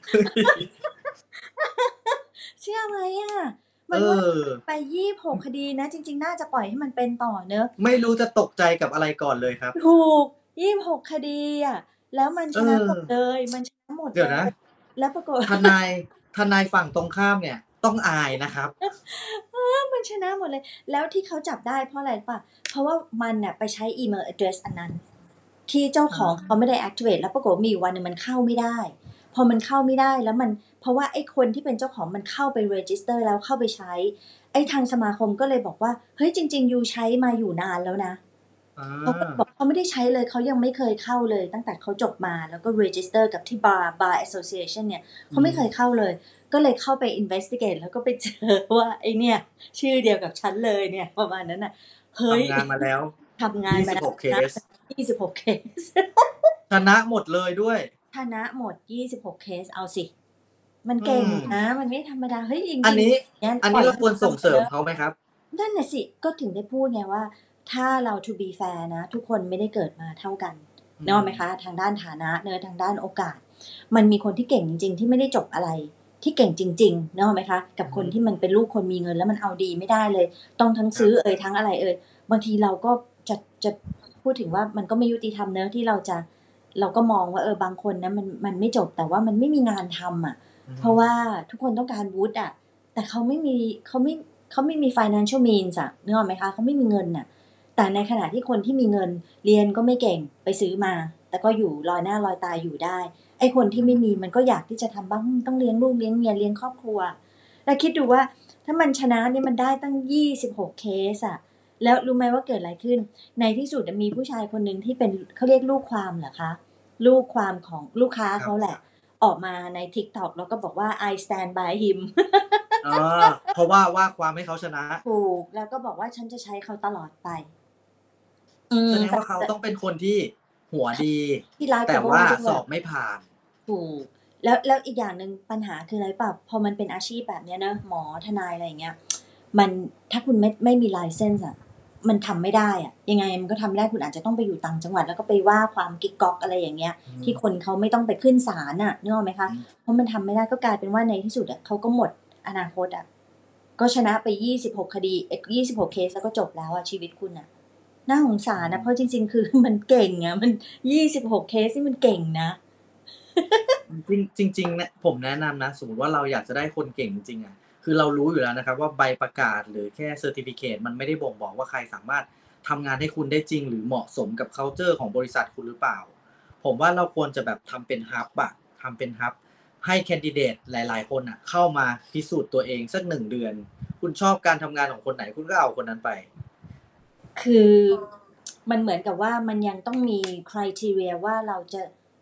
เชื่อไหมอ่ะเอมันว่าอไปยี่สิบหกคดีนะจริงๆน่าจะปล่อยให้มันเป็นต่อเนอะไม่รู้จะตกใจกับอะไรก่อนเลยครับถูกยี่สิบหกคดีอ่ะแล้วมันชนะเออหมดเลยมันชนะหมดเดี๋ยวนะลแล้วปรากฏทนายทนายฝั่งตรงข้ามเนี่ย ต้องอายนะครับมันชนะหมดเลย แล้วที่เขาจับได้เพราะอะไรป่ะ เพราะว่ามันน่ะไปใช้อีเมล address อันนั้น ที่เจ้าของเขาไม่ได้ activate แล้วปรากฏว่ามีวันหนึงมันเข้าไม่ได้ พอมันเข้าไม่ได้แล้วมันเพราะว่าไอ้คนที่เป็นเจ้าของมันเข้าไป register แล้วเข้าไปใช้ ไอ้ทางสมาคมก็เลยบอกว่าเฮ้ยจริงๆยูใช้มาอยู่นานแล้วนะอ่าเขาก็บอกเขาไม่ได้ใช้เลยเขายังไม่เคยเข้าเลย ตั้งแต่เขาจบมาแล้วก็ register กับที่ bar bar association เนี่ยเขาไม่เคยเข้าเลย ก็เลยเข้าไป investigate แล้วก็ไปเจอว่าไอเนี่ยชื่อเดียวกับฉันเลยเนี่ยประมาณนั้นน่ะเฮ้ยทำงานมาแล้วทำงานมาแล้วยี่สิบหกเคสยี่สิบหกเคสชนะหมดเลยด้วยชนะหมดยี่สิบหกเคสเอาสิ มันเก่งอืมนะ มันไม่ธรรมดาเฮ้ยจริงๆอันนี้เนี่ยอันนี้เราควรส่งเสริมเขาไหมครับนั่นน่ะสิก็ถึงได้พูดไงว่า ถ้าเรา to be fair นะ ทุกคนไม่ได้เกิดมาเท่ากันอืมเนกอะไหมคะ ทางด้านฐานะเนอะทางด้านโอกาส มันมีคนที่เก่งจริง ๆ ที่ไม่ได้จบอะไร ที่เก่งจริงๆเนกอะไหมคะ กับคนที่มันเป็นลูกคนมีเงินแล้วมันเอาดีไม่ได้เลย ต้องทั้งซื้อเอ่ยทั้งอะไรเอ่ยบางทีเราก็จะจะพูดถึงว่ามันก็ไม่ยุติธรรมเนอะที่เราจะเราก็มองว่าเออบางคนนะมันมันไม่จบแต่ว่ามันไม่มีงานทำอ่ะ เพราะว่าทุกคนต้องการวุฒิอ่ะ แต่เขาไม่มีเขาไม่เขาไม่มี financial means อะนึกออกไหมคะเขาไม่มีเงินน่ะ แต่ในขณะที่คนที่มีเงินเรียนก็ไม่เก่งไปซื้อมา แต่ก็อยู่ลอยหน้าลอยตาอยู่ได้ ไอ้คนที่ไม่มีมันก็อยากที่จะทำบ้างต้องเลี้ยงลูกเลี้ยงเมียเลี้ยงครอบครัว แล้วคิดดูว่าถ้ามันชนะเนี่ยมันได้ตั้งยี่สิบหกเคสอะแล้วรู้ไหมว่าเกิดอะไรขึ้น ในที่สุดมีผู้ชายคนหนึ่งที่เป็นเขาเรียกลูกความเหรอคะ ลูกความของลูกค้าเขาแหละ ออกมาใน TikTok แล้วก็บอกว่า I stand by him อ๋อเพราะว่าว่าความให้เขาชนะถูกแล้วก็บอกว่าฉันจะใช้เขาตลอดไป อืมแสดงว่าเขาต้องเป็นคนที่หัวดีที่ร้ายแต่ว่าด้วยสอบไม่ผ่านถูกแล้วแล้วอีกอย่างหนึ่งปัญหาคืออะไรป่ะพอมันเป็นอาชีพแบบเนี้ยนะหมอทนายอะไรอย่างเงี้ย มันถ้าคุณไม่ไม่มีไลเซนส์อ่ะ มันทำไม่ได้อ่ะ ยังไงมันก็ทำไม่ได้คุณอาจจะต้องไปอยู่ต่างจังหวัดแล้วก็ไปว่าความกิ๊กก๊อกอะไรอย่างเงี้ยอืมที่คนเขาไม่ต้องไปขึ้นศาลน่ะนึกออกไหมคะอืมเพราะมันทำไม่ได้ก็กลายเป็นว่าในที่สุดอ่ะเขาก็หมดอนาคตอ่ะก็ชนะไปยี่สิบหกคดีเอ้ยยี่สิบหกเคสแล้วก็จบแล้วอ่ะชีวิตคุณอ่ะน่าสงสารนะเพราะจริง ๆ คือ มันเก่งอ่ะมันยี่สิบหกเคสนี่มันเก่งนะจริงจริงๆเนี่ยผมแนะนำนะ สมมติว่าเราอยากจะได้คนเก่งจริงๆอ่ะคือเรารู้อยู่แล้วนะครับว่าใบประกาศหรือแค่เซอร์ติฟิเคตมันไม่ได้บ่งบอกว่าใครสามารถทำงานให้คุณได้จริง หรือเหมาะสมกับ culture ของบริษัทคุณหรือเปล่า ผมว่าเราควรจะแบบทำเป็นฮับอะทำเป็นฮับให้แคนดิเดตหลายๆคนอะเข้ามาพิสูจน์ตัวเองสักหนึ่งเดือน คุณชอบการทำงานของคนไหนคุณก็เอาคนนั้นไปคือมันเหมือนกับว่ามันยังต้องมี criteria ว่าเราจะ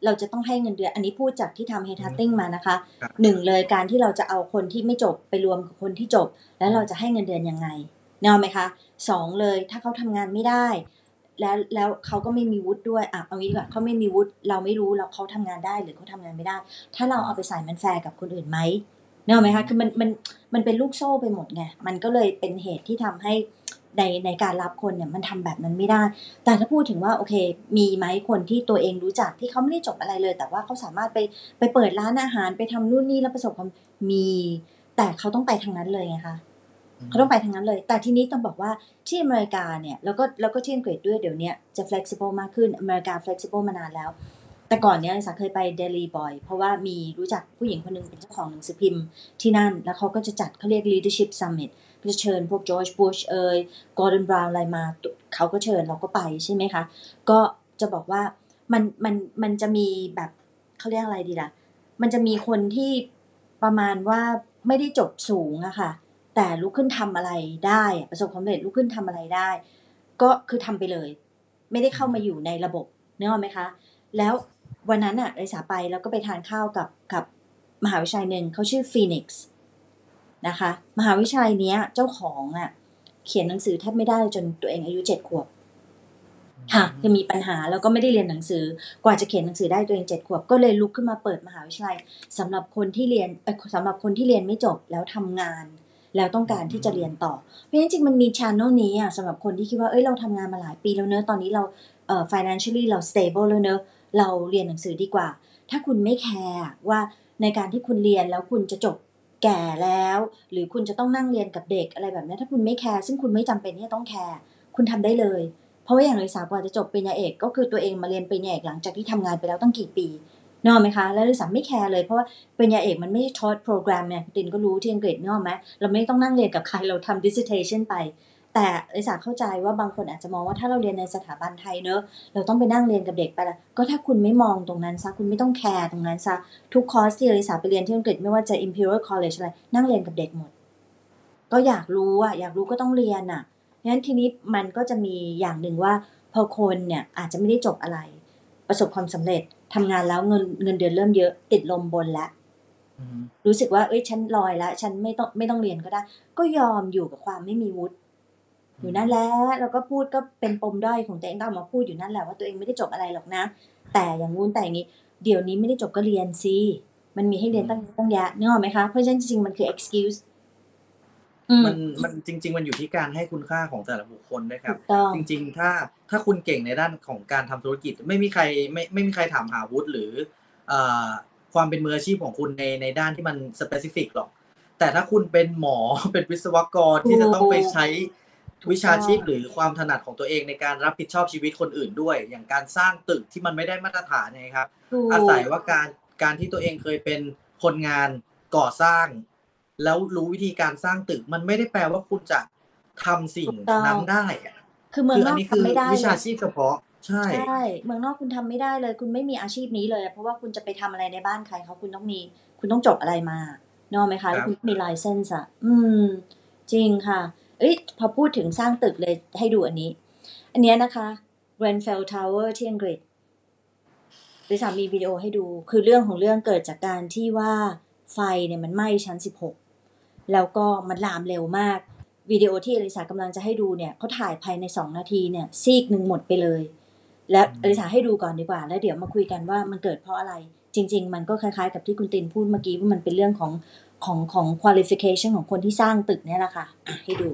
เราจะต้องให้เงินเดือนอันนี้พูดจากที่ทำ head hunting มานะคะครับหนึ่งเลยการที่เราจะเอาคนที่ไม่จบไปรวมกับคนที่จบ แล้วเราจะให้เงินเดือนยังไงเนกอะไหมคะสองเลยถ้าเขาทำงานไม่ได้แล้วแล้วเขาก็ไม่มีวุฒิด้วยอ่ะเอางี้ดีกว่าเขาไม่มีวุฒิเราไม่รู้แล้วเขาทำงานได้หรือเขาทำงานไม่ได้ ถ้าเราเอาไปใส่มันแฟร์กับคนอื่นไหมเนกอะไหมคะคือมันมันมันเป็นลูกโซ่ไปหมดไงมันก็เลยเป็นเหตุที่ทำให้ในในการรับคนเนี่ยมันทำแบบนั้นไม่ได้แต่ถ้าพูดถึงว่าโอเคมีไหมคนที่ตัวเองรู้จักที่เขาไม่ได้จบอะไรเลยแต่ว่าเขาสามารถไปไปเปิดร้านอาหารไปทำนู่นนี่แล้วประสบความมีแต่เขาต้องไปทางนั้นเลยไงคะเขาต้องไปทางนั้นเลยแต่ทีนี้ต้องบอกว่าที่อเมริกาเนี่ยแล้วก็แล้วก็ที่อังกฤษด้วยเดี๋ยวนี้จะ flexible มากขึ้นอเมริกา flexible มานานแล้วแต่ก่อนเนี้ยสาเคยไปเดลีบ่อยเพราะว่ามีรู้จักผู้หญิงคนนึงเป็นเจ้าของหนังสือพิมพ์ที่นั่นแล้วเขาก็จะจัดเขาเรียก leadership summitจะเชิญพวกจอร์จบุชเอ่ยกอร์ดอนบราวน์อะไรมาเขาก็เชิญเราก็ไปใช่ไหมคะก็จะบอกว่ามันมันมันจะมีแบบเขาเรียกอะไรดีล่ะมันจะมีคนที่ประมาณว่าไม่ได้จบสูงอะค่ะแต่ลุกขึ้นทำอะไรได้ประสบความสำเร็จลุกขึ้นทำอะไรได้ก็คือทำไปเลยไม่ได้เข้ามาอยู่ในระบบเนกอะไหมคะแล้ววันนั้นอะไอสาไปแล้วก็ไปทานข้าวกับกับมหาวิทยาลัยหนึ่งเขาชื่อฟีนิกซ์นะคะมหาวิทยาลัยเนี้ยเจ้าของอ่ะเขียนหนังสือแทบไม่ได้จนตัวเองอายุเจ็ดขวบค่ะจะมีปัญหาแล้วก็ไม่ได้เรียนหนังสือกว่าจะเขียนหนังสือได้ตัวเองเจ็ดขวบก็เลยลุกขึ้นมาเปิดมหาวิทยาลัยสำหรับคนที่เรียนเอ่อสำหรับคนที่เรียนไม่จบแล้วทำงานแล้วต้องการที่จะเรียนต่อเพราะฉะนั้นจริงมันมี channel นี้อ่ะสำหรับคนที่คิดว่าเอ้ยเราทำงานมาหลายปีแล้วเนอะตอนนี้เราเอ่อ financially เรา stable แล้วเนอะเราเรียนหนังสือดีกว่าถ้าคุณไม่แคร์ว่าในการที่คุณเรียนแล้วคุณจะจบแก่แล้วหรือคุณจะต้องนั่งเรียนกับเด็กอะไรแบบนี้ถ้าคุณไม่แคร์ซึ่งคุณไม่จำเป็นที่จะต้องแคร์คุณทำได้เลยเพราะว่าอย่างลิซ่ากว่าจะจบปริญญาเอกก็คือตัวเองมาเรียนปริญญาเอกหลังจากที่ทำงานไปแล้วตั้งกี่ปีนึกออกไหมคะแล้วลิซ่าไม่แคร์เลยเพราะว่าปริญญาเอกมันไม่ใช่ทอดโปรแกรมเนี่ยตินก็รู้ที่อังกฤษนึกออกไหมเราไม่ต้องนั่งเรียนกับใครเราทำ dissertation ไปแต่ลิซ่าเข้าใจว่าบางคนอาจจะมองว่าถ้าเราเรียนในสถาบันไทยเนอะเราต้องไปนั่งเรียนกับเด็กไปละก็ถ้าคุณไม่มองตรงนั้นซะคุณไม่ต้องแคร์ตรงนั้นซะทุกคอร์สที่ลิซ่าไปเรียนที่อังกฤษไม่ว่าจะ Imperial College อะไรนั่งเรียนกับเด็กหมดก็อยากรู้อ่ะอยากรู้ก็ต้องเรียนอ่ะงั้นทีนี้มันก็จะมีอย่างหนึ่งว่าพอคนเนี่ยอาจจะไม่ได้จบอะไรประสบความสำเร็จทำงานแล้วเงินเงินเดือนเริ่มเยอะติดลมบนแล้วรู้สึกว่าเอ้ยฉันลอยแล้วฉันไม่ต้องไม่ต้องเรียนก็ได้ก็ยอมอยู่กับความไม่มีวุฒิอยู่นั่นแหละแล้วก็พูดก็เป็นปมด้อยของตัวเองก็เอามาพูดอยู่นั่นแหละว่าตัวเองไม่ได้จบอะไรหรอกนะแต่อย่างงู้นแต่อย่างนี้เดี๋ยวนี้ไม่ได้จบก็เรียนสิมันมีให้เรียนตั้งตั้งแยะนึกออกไหมคะเพราะฉะนั้นจริงๆมันคือ excuse มันมันจริงๆมันอยู่ที่การให้คุณค่าของแต่ละบุคคลด้วยครับต้องจริงๆถ้าถ้าคุณเก่งในด้านของการทำธุรกิจไม่มีใครไม่ไม่มีใครถามหาวุฒิหรือเอ่อความเป็นมืออาชีพของคุณในในด้านที่มัน specific หรอกแต่ถ้าคุณเป็นหมอ เป็นวิศวกรที่จะต้องไปใช้วิชาชีพหรือความถนัดของตัวเองในการรับผิดชอบชีวิตคนอื่นด้วยอย่างการสร้างตึกที่มันไม่ได้มาตรฐานไงครับอาศัยว่าการการที่ตัวเองเคยเป็นคนงานก่อสร้างแล้วรู้วิธีการสร้างตึกมันไม่ได้แปลว่าคุณจะทำสิ่งนั้นได้อะคือเมืองนอกทำไม่ได้วิชาชีพเฉพาะใช่ใช่เมืองนอกคุณทำไม่ได้เลยคุณไม่มีอาชีพนี้เลยเพราะว่าคุณจะไปทำอะไรในบ้านใครเขาคุณต้องมีคุณต้องจบอะไรมาเนอะไหมคะแล้วคุณมีไลเซนส์อ่ะอืมจริงค่ะเอ้ยพอพูดถึงสร้างตึกเลยให้ดูอันนี้อันนี้นะคะ Grenfell Tower ที่อังกฤษดิฉันมีวิดีโอให้ดูคือเรื่องของเรื่องเกิดจากการที่ว่าไฟเนี่ยมันไหม้ชั้นสิบหกแล้วก็มันลามเร็วมากวิดีโอที่อลิสากำลังจะให้ดูเนี่ยเขาถ่ายภายในสองนาทีเนี่ยซีกหนึ่งหมดไปเลยแล้วอลิสาให้ดูก่อนดีกว่าแล้วเดี๋ยวมาคุยกันว่ามันเกิดเพราะอะไรจริงๆมันก็คล้ายๆกับที่คุณตินพูดเมื่อกี้ว่ามันเป็นเรื่องของของของ qualification ของคนที่สร้างตึกเนี่ยแหละค่ะอ่ะให้ดู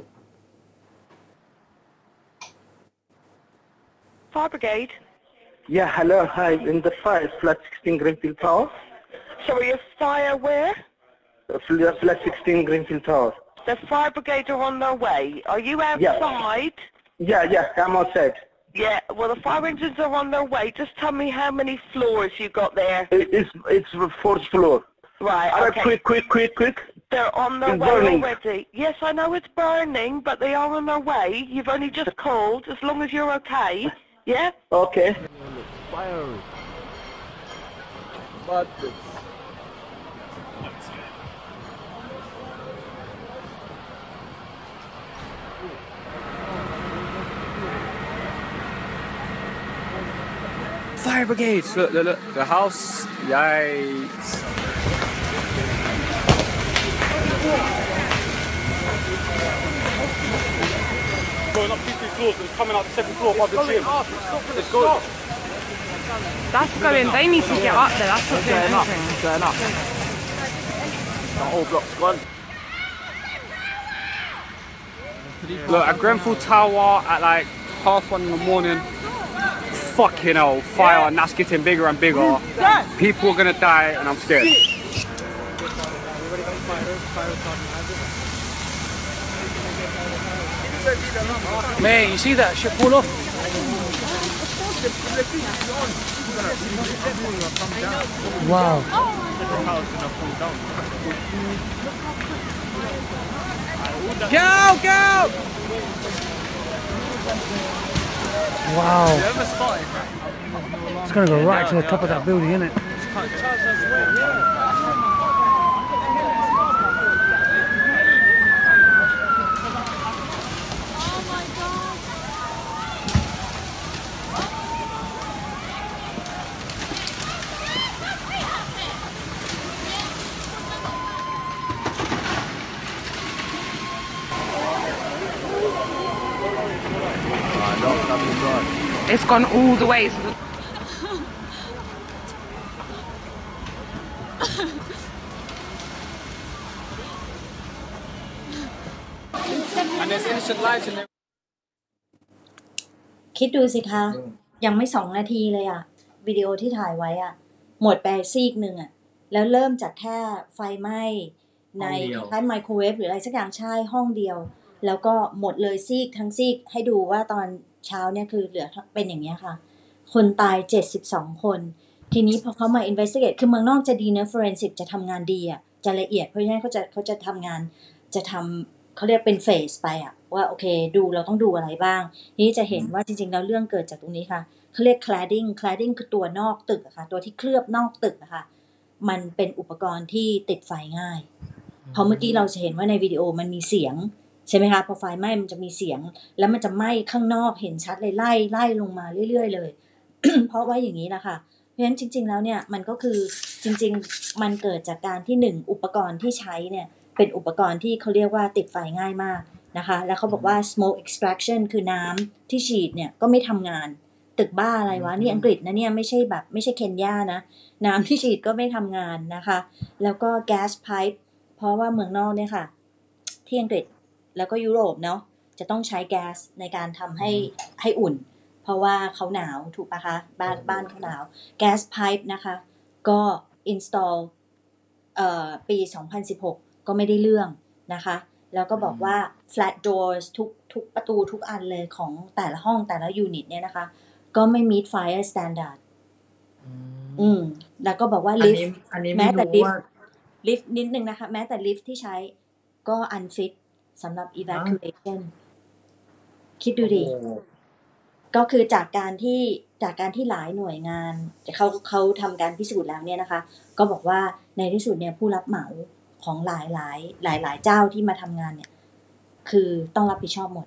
Fire brigade. Yeah, hello, hi. In the fire, flat sixteen Greenfield Tower. Sorry, a fire where? Uh, flat sixteen Greenfield Tower. The fire brigade are on their way. Are you outside? Yeah, yeah, yeah, I'm outside. Yeah, well, the fire engines are on their way. Just tell me how many floors you got there. It, it's it's the fourth floor. Right, All okay. right, quick, quick, quick, quick. They're on their It's way burning. already. Yes, I know it's burning, but they are on their way. You've only just called, as long as you're okay. Yeah? Okay. Fire. But it's Fire brigade! Look, look, look. The house. Yikes. Going up two, three floors and coming out the second floor above the gym. It's going. That's going. They need to get up there. That's not doing anything. Going up. The whole block's gone. Look, at Grenfell Tower at like half one in the morning. Fucking hell, fire, and that's getting bigger and bigger. People are gonna die, and I'm scared. Man, you see that shit pull off? Wow. Go, go! Wow. It's gonna go right to the top of that building, isn't it? It's gone all the way to the... And there's innocent lives in there. คิดดูสิคะยังไม่สองนาทีเลยอะวิดีโอที่ถ่ายไว้อะหมดไปซีกหนึ่งอะแล้วเริ่มจากแค่ไฟไหม้ในคล้ายไมโครเวฟหรืออะไรสักอย่างใช่ห้องเดียวแล้วก็หมดเลยซีกทั้งซีกให้ดูว่าตอนเช้าเนี่ยคือเหลือเป็นอย่างนี้ค่ะคนตายเจ็ดสิบสองคนทีนี้พอเขามา investigate คือเมืองนอกจะดีนะ forensic จะทำงานดีอะจะละเอียดเพราะฉะนั้นเขาจะเขาจะทำงานจะทำเขาเรียกเป็นเฟสไปอะว่าโอเคดูเราต้องดูอะไรบ้างทีนี้จะเห็นว่าจริงๆแล้วเรื่องเกิดจากตรงนี้ค่ะเขาเรียก cladding cladding คือตัวนอกตึกอะค่ะตัวที่เคลือบนอกตึกอะค่ะมันเป็นอุปกรณ์ที่ติดไฟง่ายเพราะเมื่อกี้เราจะเห็นว่าในวิดีโอมันมีเสียงใช่ไหมคะพอไฟไหม้มันจะมีเสียงแล้วมันจะไหม้ข้างนอกเห็นชัดเลยไล่ไล่ลงมาเรื่อยๆเลย เพราะว่าอย่างนี้นะคะเพราะฉะนั้นจริงๆแล้วเนี่ยมันก็คือจริงๆมันเกิดจากการที่หนึ่งอุปกรณ์ที่ใช้เนี่ยเป็นอุปกรณ์ที่เขาเรียกว่าติดไฟง่ายมากนะคะแล้วเขาบอกว่า smoke extraction คือน้ำที่ฉีดเนี่ยก็ไม่ทำงานตึกบ้าอะไรวะนี่อังกฤษนะเนี่ยไม่ใช่แบบไม่ใช่เคนยานะน้ำที่ฉีดก็ไม่ทำงานนะคะแล้วก็ gas pipe เพราะว่าเมืองนอกเนี่ยค่ะที่อังกฤษแล้วก็ยุโรปเนาะจะต้องใช้แก๊สในการทำให้ให้อุ่นเพราะว่าเขาหนาวถูกปะคะบ้านบ้านเขาหนาวแก๊สไพป์นะคะก็ install เอ่อปีสองพันสิบหกก็ไม่ได้เรื่องนะคะแล้วก็บอกว่า flat doors ทุกทุกประตูทุกอันเลยของแต่ละห้องแต่ละยูนิตเนี่ยนะคะก็ไม่ meet fire standard อืมแล้วก็บอกว่าลิฟต์แม้แต่ลิฟต์ลิฟต์นิดนึงนะคะแม้แต่ลิฟต์ที่ใช้ก็ unfit สำหรับ evacuation คิดดูดิก็คือจากการที่จากการที่หลายหน่วยงานเขาเขาทำการพิสูจน์แล้วเนี่ยนะคะก็บอกว่าในที่สุดเนี่ยผู้รับเหมาของหลายหลายหลายหลายเจ้าที่มาทำงานเนี่ยคือต้องรับผิดชอบหมด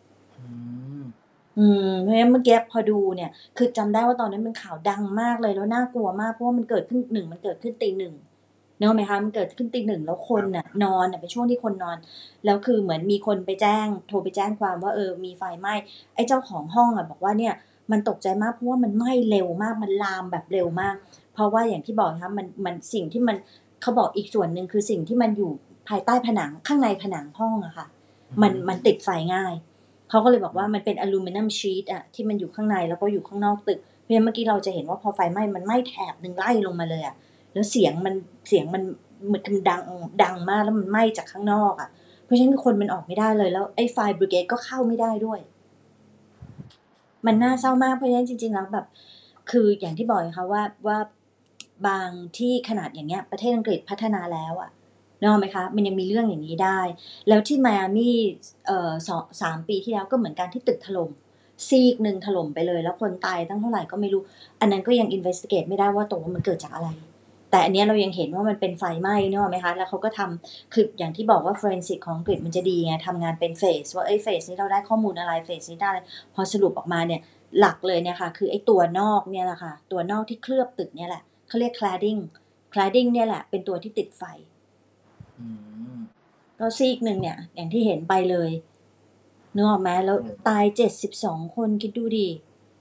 อืมเพราะฉะนั้นเมื่อกี้พอดูเนี่ยคือจำได้ว่าตอนนั้นเป็นข่าวดังมากเลยแล้วน่ากลัวมากเพราะว่ามันเกิดขึ้นหนึ่งมันเกิดขึ้นตีหนึ่งเนอะไหมคะมันเกิดขึ้นตีหนึ่งแล้วคนน่ะนอนน่ะเป็นช่วงที่คนนอนแล้วคือเหมือนมีคนไปแจ้งโทรไปแจ้งความว่าเออมีไฟไหม้ไอ้เจ้าของห้องอ่ะบอกว่าเนี่ยมันตกใจมากเพราะว่ามันไหม้เร็วมากมันลามแบบเร็วมากเพราะว่าอย่างที่บอกนะคะมันมันสิ่งที่มันเขาบอกอีกส่วนหนึ่งคือสิ่งที่มันอยู่ภายใต้ผนังข้างในผนังห้องอะค่ะมันมันติดไฟง่ายเขาก็เลยบอกว่ามันเป็นอลูมิเนียมชีทอะที่มันอยู่ข้างในแล้วก็อยู่ข้างนอกตึกเพราะฉะนั้นเมื่อกี้เราจะเห็นว่าพอไฟไหม้มันไหม้แถบนึงไล่ลงมาเลยอะแล้วเสียงมันเสียงมันมันดังดังมากแล้วมันไหม้จากข้างนอกอ่ะเพราะฉะนั้นคนมันออกไม่ได้เลยแล้วไอ้ไฟบริเกดก็เข้าไม่ได้ด้วยมันน่าเศร้ามากเพราะฉะนั้นจริงๆแล้วแบบคืออย่างที่บอกนะคะว่าว่าบางที่ขนาดอย่างเงี้ยประเทศอังกฤษพัฒนาแล้วอ่ะนึกออกไหมคะมันยังมีเรื่องอย่างนี้ได้แล้วที่ไมอามี่เอ่อสองสามปีที่แล้วก็เหมือนกันที่ตึกถล่มซีกนึงถล่มไปเลยแล้วคนตายตั้งเท่าไหร่ก็ไม่รู้อันนั้นก็ยังอินเวสติเกตไม่ได้ว่าตกลงมันเกิดจากอะไรแต่อันนี้เรายังเห็นว่ามันเป็นไฟไหม้เนอะไหมคะแล้วเขาก็ทำคืออย่างที่บอกว่า forensic ของอังกฤษมันจะดีไงทำงานเป็นเฟสว่าเอ้ยเฟสนี้เราได้ข้อมูลอะไรเฟสนี้ได้พอสรุปออกมาเนี่ยหลักเลยเนี่ยค่ะคือไอ้ตัวนอกเนี่ยแหละค่ะตัวนอกที่เคลือบตึกเนี่ยแหละเขาเรียก cladding cladding เนี่ยแหละเป็นตัวที่ติดไฟก็ซีกหนึ่งเนี่ยอย่างที่เห็นไปเลยนึกออกไหมแล้วตายเจ็ดสิบสองคนคิดดูดิ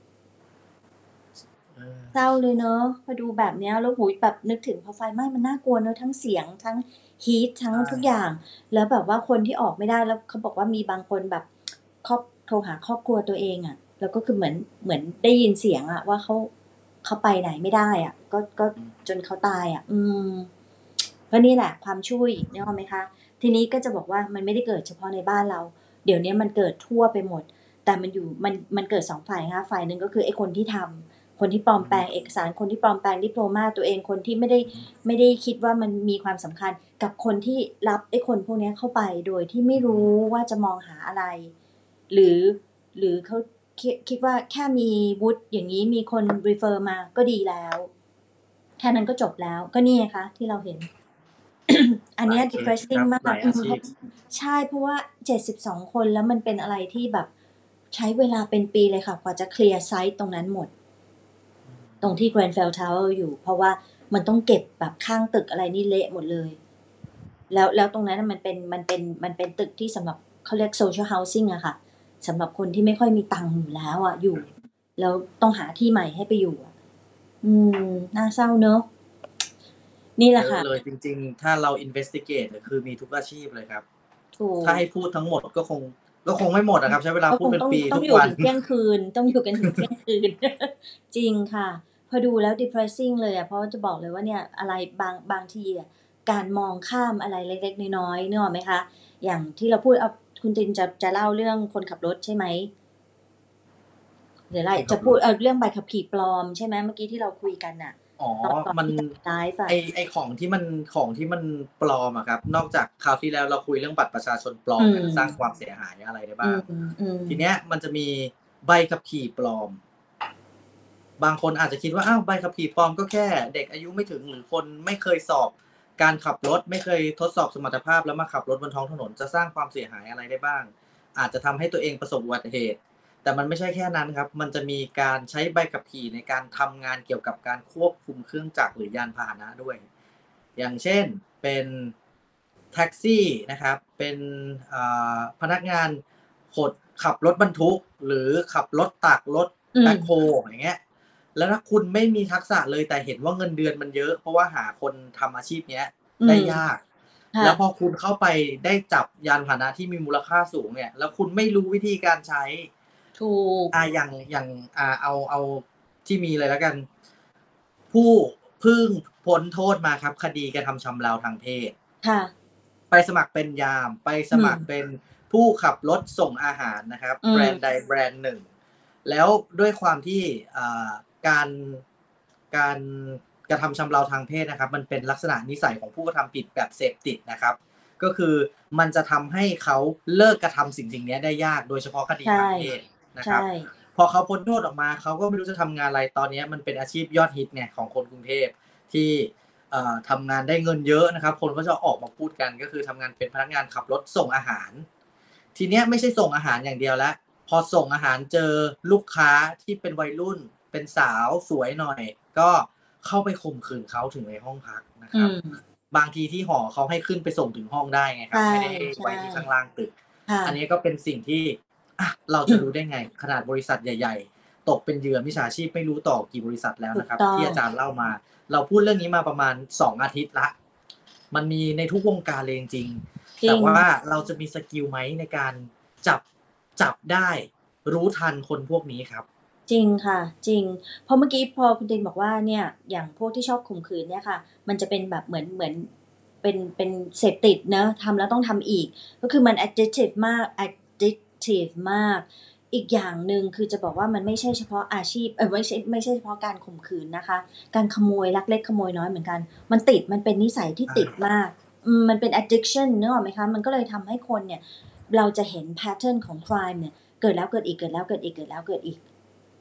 เศร้าเลยเนอะพอดูแบบเนี้ยแล้วหูยแบบนึกถึงพอไฟไหม้มันน่ากลัวเนอะทั้งเสียงทั้งฮีททั้งทุกอย่างแล้วแบบว่าคนที่ออกไม่ได้แล้วเขาบอกว่ามีบางคนแบบครอบโทรหาครอบครัวตัวเองอ่ะแล้วก็คือเหมือนเหมือนได้ยินเสียงอ่ะว่าเขาเขาไปไหนไม่ได้อ่ะก็ก็จนเขาตายอ่ะอืมก็นี่แหละความช่วยนึกออกไหมคะทีนี้ก็จะบอกว่ามันไม่ได้เกิดเฉพาะในบ้านเราเดี๋ยวนี้มันเกิดทั่วไปหมดแต่มันอยู่มันมันเกิดสองฝ่ายนะคะฝ่ายนึงก็คือไอ้คนที่ทำคนที่ปลอมแปลงเอกสารคนที่ปลอมแปลงดิโพลมาตัวเองคนที่ไม่ได้ไม่ได้คิดว่ามันมีความสำคัญกับคนที่รับไอ้คนพวกนี้เข้าไปโดยที่ไม่รู้ว่าจะมองหาอะไรหรือหรือเขาคิดว่าแค่มีวุฒิอย่างนี้มีคน refer มาก็ดีแล้วแค่นั้นก็จบแล้วก็นี่ไงคะที่เราเห็น อันนี้ depressing มากใช่เพราะว่าเจ็ดสิบสองคนแล้วมันเป็นอะไรที่แบบใช้เวลาเป็นปีเลยค่ะกว่าจะเคลียร์ไซต์ตรงนั้นหมดตรงที่ Grenfell Tower อยู่เพราะว่ามันต้องเก็บแบบข้างตึกอะไรนี่เละหมดเลยแล้วแล้วตรงนั้นมันเป็นมันเป็นมันเป็นตึกที่สำหรับเขาเรียก social housing อะค่ะสำหรับคนที่ไม่ค่อยมีตังค์อยู่แล้วอะอยู่แล้วต้องหาที่ใหม่ให้ไปอยู่อะอืมน่าเศร้าเนอะนี่แหละค่ะเลยจริงๆถ้าเรา investigate คือมีทุกอาชีพเลยครับถ้าให้พูดทั้งหมดก็คงก็คงไม่หมดนะครับใช้เวลาพูดเป็นปีทุกวันต้องอยู่ถึงเที่ยงคืนต้องอยู่กันถึงเที่ยงคืน จริงค่ะพอดูแล้ว depressing เลยอ่ะเพราะจะบอกเลยว่าเนี่ยอะไรบางบางทีอ่ะการมองข้ามอะไรเล็กๆน้อยๆนึกออกไหมคะอย่างที่เราพูดเอาคุณตินจะจะเล่าเรื่องคนขับรถใช่ไหมเดี๋ยวไรจะพูดเอาเรื่องใบขับขี่ปลอมใช่ไหมเมื่อกี้ที่เราคุยกันน่ะอ๋อมันไอไอของที่มันของที่มันปลอมอะครับนอกจากคราวที่แล้วเราคุยเรื่องบัตรประชาชนปลอมสร้างความเสียหายอะไรได้บ้างทีเนี้ยมันจะมีใบขับขี่ปลอมบางคนอาจจะคิดว่าอ้าวใบขับขี่ปลอมก็แค่เด็กอายุไม่ถึงหรือคนไม่เคยสอบการขับรถไม่เคยทดสอบสมรรถภาพแล้วมาขับรถบนท้องถนนจะสร้างความเสียหายอะไรได้บ้างอาจจะทำให้ตัวเองประสบอุบัติเหตุแต่มันไม่ใช่แค่นั้นครับมันจะมีการใช้ใบขับขี่ในการทำงานเกี่ยวกับการควบคุมเครื่องจักรหรือยานพาหนะด้วยอย่างเช่นเป็นแท็กซี่นะครับเป็นพนักงานขดขับรถบรรทุกหรือขับรถตักรถแบ็คโฮอย่างเงี้ยแล้วถ้าคุณไม่มีทักษะเลยแต่เห็นว่าเงินเดือนมันเยอะเพราะว่าหาคนทำอาชีพเนี้ยได้ยากแล้วพอคุณเข้าไปได้จับยานพาหนะที่มีมูลค่าสูงเนี่ยแล้วคุณไม่รู้วิธีการใช้ถูกอ่าอย่างอย่างอ่าเอาเอาที่มีเลยแล้วกันผู้เพิ่งพ้นโทษมาครับคดีกระทำชำเราทางเพศค่ะไปสมัครเป็นยามไปสมัครเป็นผู้ขับรถส่งอาหารนะครับแบรนด์ใดแบรนด์หนึ่งแล้วด้วยความที่อ่าการการกระทำชำเราทางเพศนะครับมันเป็นลักษณะนิสัยของผู้กระทำผิดแบบเสพติดนะครับก็คือมันจะทำให้เขาเลิกกระทำสิ่งสิ่งนี้ได้ยากโดยเฉพาะคดีทางเพศนะครับพอเขาพ้นโทษออกมาเขาก็ไม่รู้จะทำงานอะไรตอนนี้มันเป็นอาชีพยอดฮิตเนี่ยของคนกรุงเทพที่ทำงานได้เงินเยอะนะครับคนก็จะออกมาพูดกันก็คือทำงานเป็นพนักงานขับรถส่งอาหารทีเนี้ยไม่ใช่ส่งอาหารอย่างเดียวแล้วพอส่งอาหารเจอลูกค้าที่เป็นวัยรุ่นเป็นสาวสวยหน่อยก็เข้าไปข่มขืนเขาถึงในห้องพักนะครับบางทีที่หอเขาให้ขึ้นไปส่งถึงห้องได้ไงครับไม่ได้ไว้ที่ข้างล่างตึกอันนี้ก็เป็นสิ่งที่เราจะรู้ได้ไงขนาดบริษัทใหญ่ๆตกเป็นเหยื่อมิจฉาชีพไม่รู้ต่อกี่บริษัทแล้วนะครับที่อาจารย์เล่ามาเราพูดเรื่องนี้มาประมาณสองอาทิตย์ละมันมีในทุกวงการเลยจริงๆแต่ว่าเราจะมีสกิลไหมในการจับจับได้รู้ทันคนพวกนี้ครับจริงค่ะจริงเพราะเมื่อกี้พอคุณตินบอกว่าเนี่ยอย่างพวกที่ชอบข่มขืนเนี่ยค่ะมันจะเป็นแบบเหมือนเหมือนเป็นเป็นเสพติดเนอะทำแล้วต้องทำอีกก็คือมัน addictive มาก addictive มากอีกอย่างหนึ่งคือจะบอกว่ามันไม่ใช่เฉพาะอาชีพเออไม่ใช่ไม่ใช่เฉพาะการข่มขืนนะคะการขโมยลักเล็กขโมยน้อยเหมือนกันมันติดมันเป็นนิสัยที่ติดมากมันเป็น addiction นึกออกไหมคะมันก็เลยทำให้คนเนี่ยเราจะเห็น pattern ของ crime เนี่ยเกิดแล้วเกิดอีกเกิดแล้วเกิดอีกเกิดแล้วเกิดอีก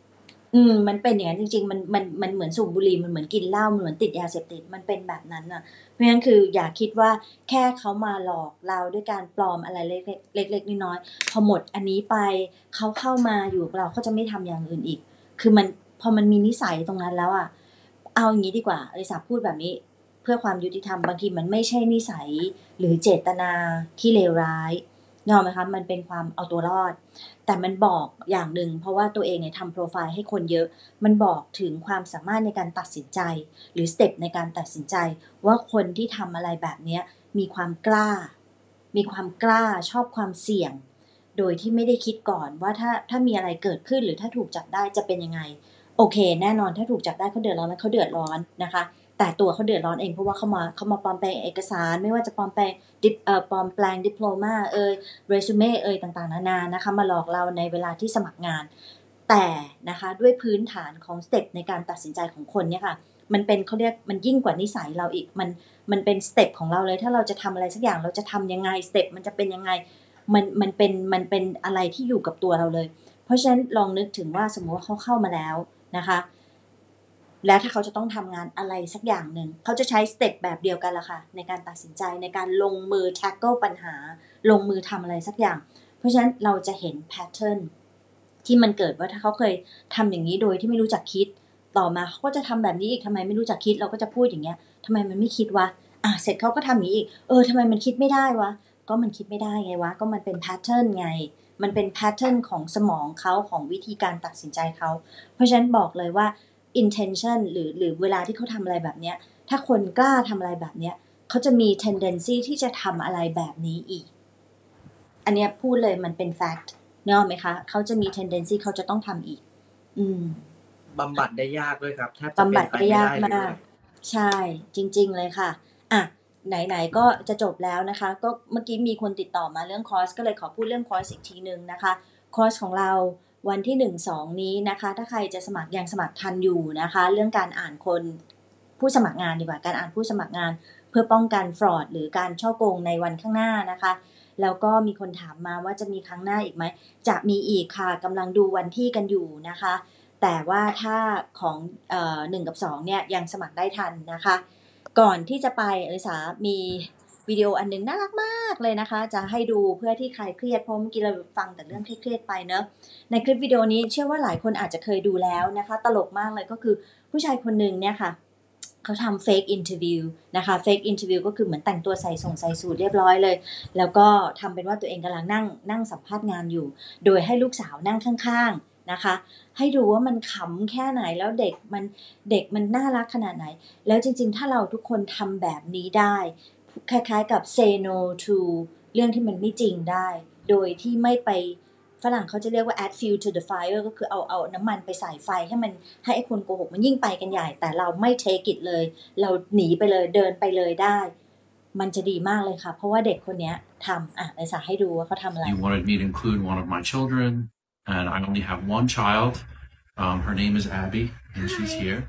อืมมันเป็นอย่างนั้นจริงๆมันมันมันเหมือนสูบบุหรี่มันเหมือนกินเหล้ามันเหมือนติดยาเสพติดมันเป็นแบบนั้นน่ะเพราะฉะนั้นคืออย่าคิดว่าแค่เขามาหลอกเราด้วยการปลอมอะไรเล็กๆเล็กๆน้อยๆพอหมดอันนี้ไปเขาเข้ามาอยู่กับเราเขาจะไม่ทำอย่างอื่นอีกคือมันพอมันมีนิสัยตรงนั้นแล้วอ่ะเอาอย่างนี้ดีกว่าอลิสาพูดแบบนี้เพื่อความยุติธรรมบางทีมันไม่ใช่นิสัยหรือเจตนาที่เลวร้ายนึกออกไหมคะมันเป็นความเอาตัวรอดแต่มันบอกอย่างหนึ่งเพราะว่าตัวเองเนี่ยทำโปรไฟล์ให้คนเยอะมันบอกถึงความสามารถในการตัดสินใจหรือสเต็ปในการตัดสินใจว่าคนที่ทำอะไรแบบนี้มีความกล้ามีความกล้าชอบความเสี่ยงโดยที่ไม่ได้คิดก่อนว่าถ้าถ้ามีอะไรเกิดขึ้นหรือถ้าถูกจับได้จะเป็นยังไงโอเคแน่นอนถ้าถูกจับได้เขาเดือดร้อนแล้วเขาเดือดร้อนนะคะแต่ตัวเขาเดือดร้อนเองเพราะว่าเขามาเขามาปลอมแปลงเอกสารไม่ว่าจะปลอมแปลงดิเอ่อปลอมแปลงดิโพลมาเอ่ยเรซูเม่เอ่ยต่างๆนานานะคะมาหลอกเราในเวลาที่สมัครงานแต่นะคะด้วยพื้นฐานของสเต็ปในการตัดสินใจของคนเนี่ยค่ะมันเป็นเขาเรียกมันยิ่งกว่านิสัยเราอีกมันมันเป็นสเต็ปของเราเลยถ้าเราจะทำอะไรสักอย่างเราจะทำยังไงสเต็ปมันจะเป็นยังไงมันมันเป็นมันเป็นอะไรที่อยู่กับตัวเราเลยเพราะฉะนั้นลองนึกถึงว่าสมมติว่าเขาเข้ามาแล้วนะคะแล้วถ้าเขาจะต้องทำงานอะไรสักอย่างหนึ่งเขาจะใช้สเต็ปแบบเดียวกันละค่ะในการตัดสินใจในการลงมือ tackle ปัญหาลงมือทำอะไรสักอย่างเพราะฉะนั้นเราจะเห็น pattern ที่มันเกิดว่าถ้าเขาเคยทำอย่างนี้โดยที่ไม่รู้จักคิดต่อมาเขาก็จะทำแบบนี้อีกทำไมไม่รู้จักคิดเราก็จะพูดอย่างเงี้ยทำไมมันไม่คิดวะอ่ะเสร็จเขาก็ทำอย่างนี้อีกเออทำไมมันคิดไม่ได้วะก็มันคิดไม่ได้ไงวะก็มันเป็น pattern ไงมันเป็น pattern ของสมองเขาของวิธีการตัดสินใจเขาเพราะฉะนั้นบอกเลยว่า intention หรือหรือเวลาที่เขาทำอะไรแบบเนี้ยถ้าคนกล้าทำอะไรแบบเนี้ยเขาจะมี tendency ที่จะทำอะไรแบบนี้อีกอันเนี้ยพูดเลยมันเป็น fact เนอะไหมคะเขาจะมี tendency เขาจะต้องทำอีกอืมบำบัดได้ยากด้วยครับแทบจะบำเป็บันดไปได้ไม่ยากได้เลมากยใช่จริงๆเลยค่ะอ่ะไหนๆก็จะจบแล้วนะคะก็เมื่อกี้มีคนติดต่อมาเรื่องคอร์สก็เลยขอพูดเรื่องคอร์สอีกทีนึงนะคะคอร์สของเราวันที่หนึ่ง สองนี้นะคะถ้าใครจะสมัครยังสมัครทันอยู่นะคะเรื่องการอ่านคนผู้สมัครงานดีกว่าการอ่านผู้สมัครงานเพื่อป้องกันฟรอดหรือการฉ้อโกงในวันข้างหน้านะคะแล้วก็มีคนถามมาว่าจะมีครั้งหน้าอีกไหมจะมีอีกค่ะกำลังดูวันที่กันอยู่นะคะแต่ว่าถ้าของเอ่อหนึ่งกับสองเนี่ยยังสมัครได้ทันนะคะก่อนที่จะไปอลิสามีวิดีโออันนึงน่ารักมากเลยนะคะจะให้ดูเพื่อที่ใครเครียดเพราะเมื่อกี้เราฟังแต่เรื่องเครียดๆไปเนอะในคลิปวิดีโอนี้เชื่อว่าหลายคนอาจจะเคยดูแล้วนะคะตลกมากเลยก็คือผู้ชายคนนึงเนี่ยค่ะเขาทำ fake interview นะคะ fake interview ก็คือเหมือนแต่งตัวใส่ส่งใส่สูทเรียบร้อยเลยแล้วก็ทำเป็นว่าตัวเองกำลังนั่งนั่งสัมภาษณ์งานอยู่โดยให้ลูกสาวนั่งข้างๆนะคะให้ดูว่ามันขำแค่ไหนแล้วเด็กมันเด็กมันน่ารักขนาดไหนแล้วจริงๆถ้าเราทุกคนทำแบบนี้ได้คล้ายๆกับ say no to เรื่องที่มันไม่จริงได้โดยที่ไม่ไปฝรั่งเขาจะเรียกว่า add fuel to the fire ก็คือเอาเอาน้ำมันไปใส่ไฟให้มันให้ไอ้คนโกหกมันยิ่งไปกันใหญ่แต่เราไม่ take it เลยเราหนีไปเลยเดินไปเลยได้มันจะดีมากเลยค่ะเพราะว่าเด็กคนนี้ทำอ่ะไอสาให้ดูว่าเขาทำอะไร You wanted me to include one of my children and I only have one child. Um, her name is Abby and she's here.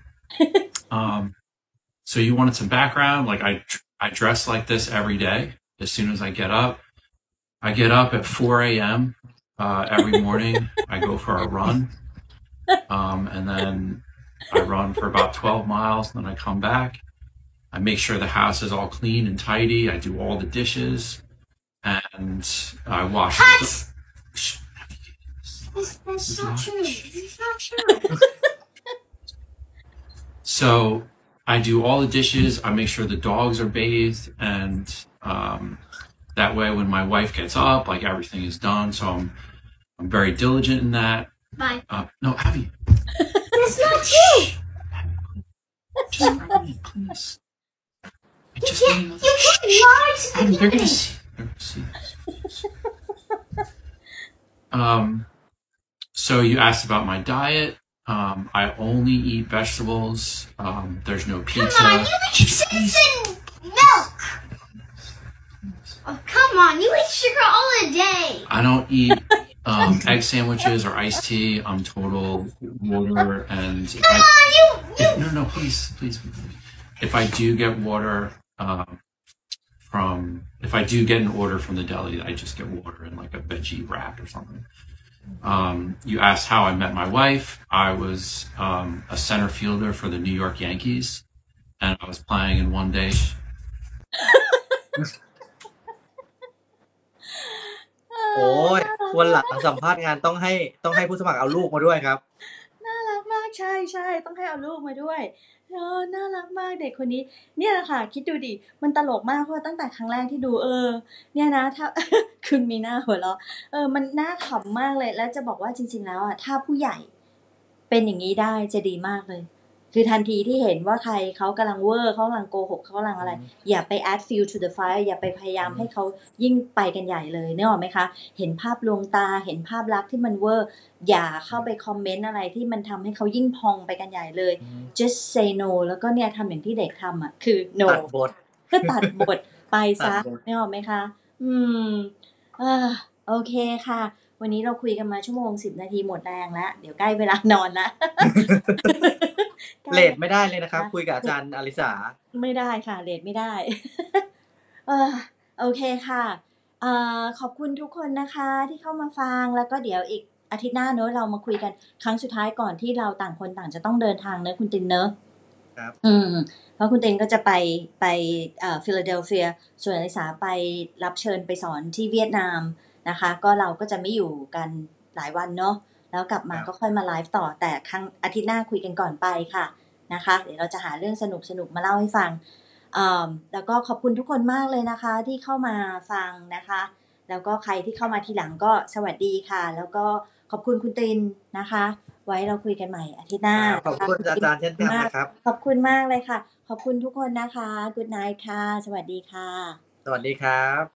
Um, so you wanted some background. Like I, I dress like this every day. As soon as I get up, I get up at four a.m. Uh, every morning. I go for a run. Um, and then I run for about twelve miles. And then I come back. I make sure the house is all clean and tidy. I do all the dishes and I wash. The This, that's not true. This is not true. So I do all the dishes. I make sure the dogs are bathed, and um, that way, when my wife gets up, like everything is done. So I'm I'm very diligent in that. Bye. Uh, no, Abby. That's not true. Just for me, please. I You just can't. need You can't lie to Abby, me. they're gonna see. They're gonna see this. Um. So you asked about my diet. Um, I only eat vegetables. Um, there's no pizza. Come on, you eat seeds and milk. Oh, come on, you eat sugar all the day. I don't eat um, egg sandwiches or iced tea. I'm total water and. If Come I, on, you. you. if, no, no, please, please, please. If I do get water um, from, if I do get an order from the deli, I just get water in like a veggie wrap or something. Um, you asked how I met my wife. I was um, a center fielder for the New York Yankees, and I was playing, and one day โอ้ยวันหลังสัมภาษณ์งานต้องให้ต้องให้ผู้สมัครเอาลูกมาด้วยครับน่ารักมากใช่ใช่ต้องให้เอาลูกมาด้วยเออน่ารักมากเด็กคนนี้ เนี่ยแหละค่ะ คิดดูดิมันตลกมากเพราะว่าตั้งแต่ครั้งแรกที่ดูเออ เนี่ยนะถ้า คุณมีหน้าหัวเราะเออมันน่าขำมากเลยแล้วจะบอกว่าจริงๆแล้วอ่ะถ้าผู้ใหญ่เป็นอย่างนี้ได้จะดีมากเลย คือทันทีที่เห็นว่าใครเขากำลังเวอร์เขากำลังโกหกเขากำลังอะไร อย่าไป add fuel to the fire อย่าไปพยายามให้เขายิ่งไปกันใหญ่เลยนึกออกไหมคะ เห็นภาพลวงตาเห็นภาพลักษณ์ที่มันเวอร์อย่าเข้าไปคอมเมนต์อะไรที่มันทำให้เขายิ่งพองไปกันใหญ่เลย just say no แล้วก็เนี่ยทำอย่างที่เด็กทำอ่ะคือ no ตัดบทก็ตัดบทไปซะตัดบทนึกออกไหมคะ อืมอ่าโอเคค่ะ วันนี้เราคุยกันมาชั่วโมงสิบนาทีหมดแรงแล้ว เดี๋ยวใกล้เวลานอนแล้วเลทไม่ได้เลยนะครับ คุยกับอาจารย์อลิสาไม่ได้ค่ะเลทไม่ได้ เออโอเคค่ะเอ่อขอบคุณทุกคนนะคะที่เข้ามาฟังแล้วก็เดี๋ยวอีกอาทิตย์หน้าเนอะเรามาคุยกันครั้งสุดท้ายก่อนที่เราต่างคนต่างจะต้องเดินทางเนอะคุณตินเนอะครับอืมเพราะคุณเต็นก็จะไปไปเอ่อฟิลาเดลเฟียส่วนอลิสาไปรับเชิญไปสอนที่เวียดนามนะคะ ก็เราก็จะไม่อยู่กันหลายวันเนาะแล้วกลับมาก็ค่อยมาไลฟ์ต่อแต่ครั้งอาทิตย์หน้าคุยกันก่อนไปค่ะนะคะ เดี๋ยวเราจะหาเรื่องสนุกสนุกมาเล่าให้ฟังอ่าแล้วก็ขอบคุณทุกคนมากเลยนะคะที่เข้ามาฟังนะคะ แล้วก็ใครที่เข้ามาทีหลังก็สวัสดีค่ะ แล้วก็ขอบคุณคุณตินนะคะ ไว้เราคุยกันใหม่อาทิตย์หน้าขอบคุณอาจารย์เช่นกันนะครับขอบคุณมากเลยค่ะ ขอบคุณทุกคนนะคะ Good night ค่ะ สวัสดีค่ะสวัสดีครับ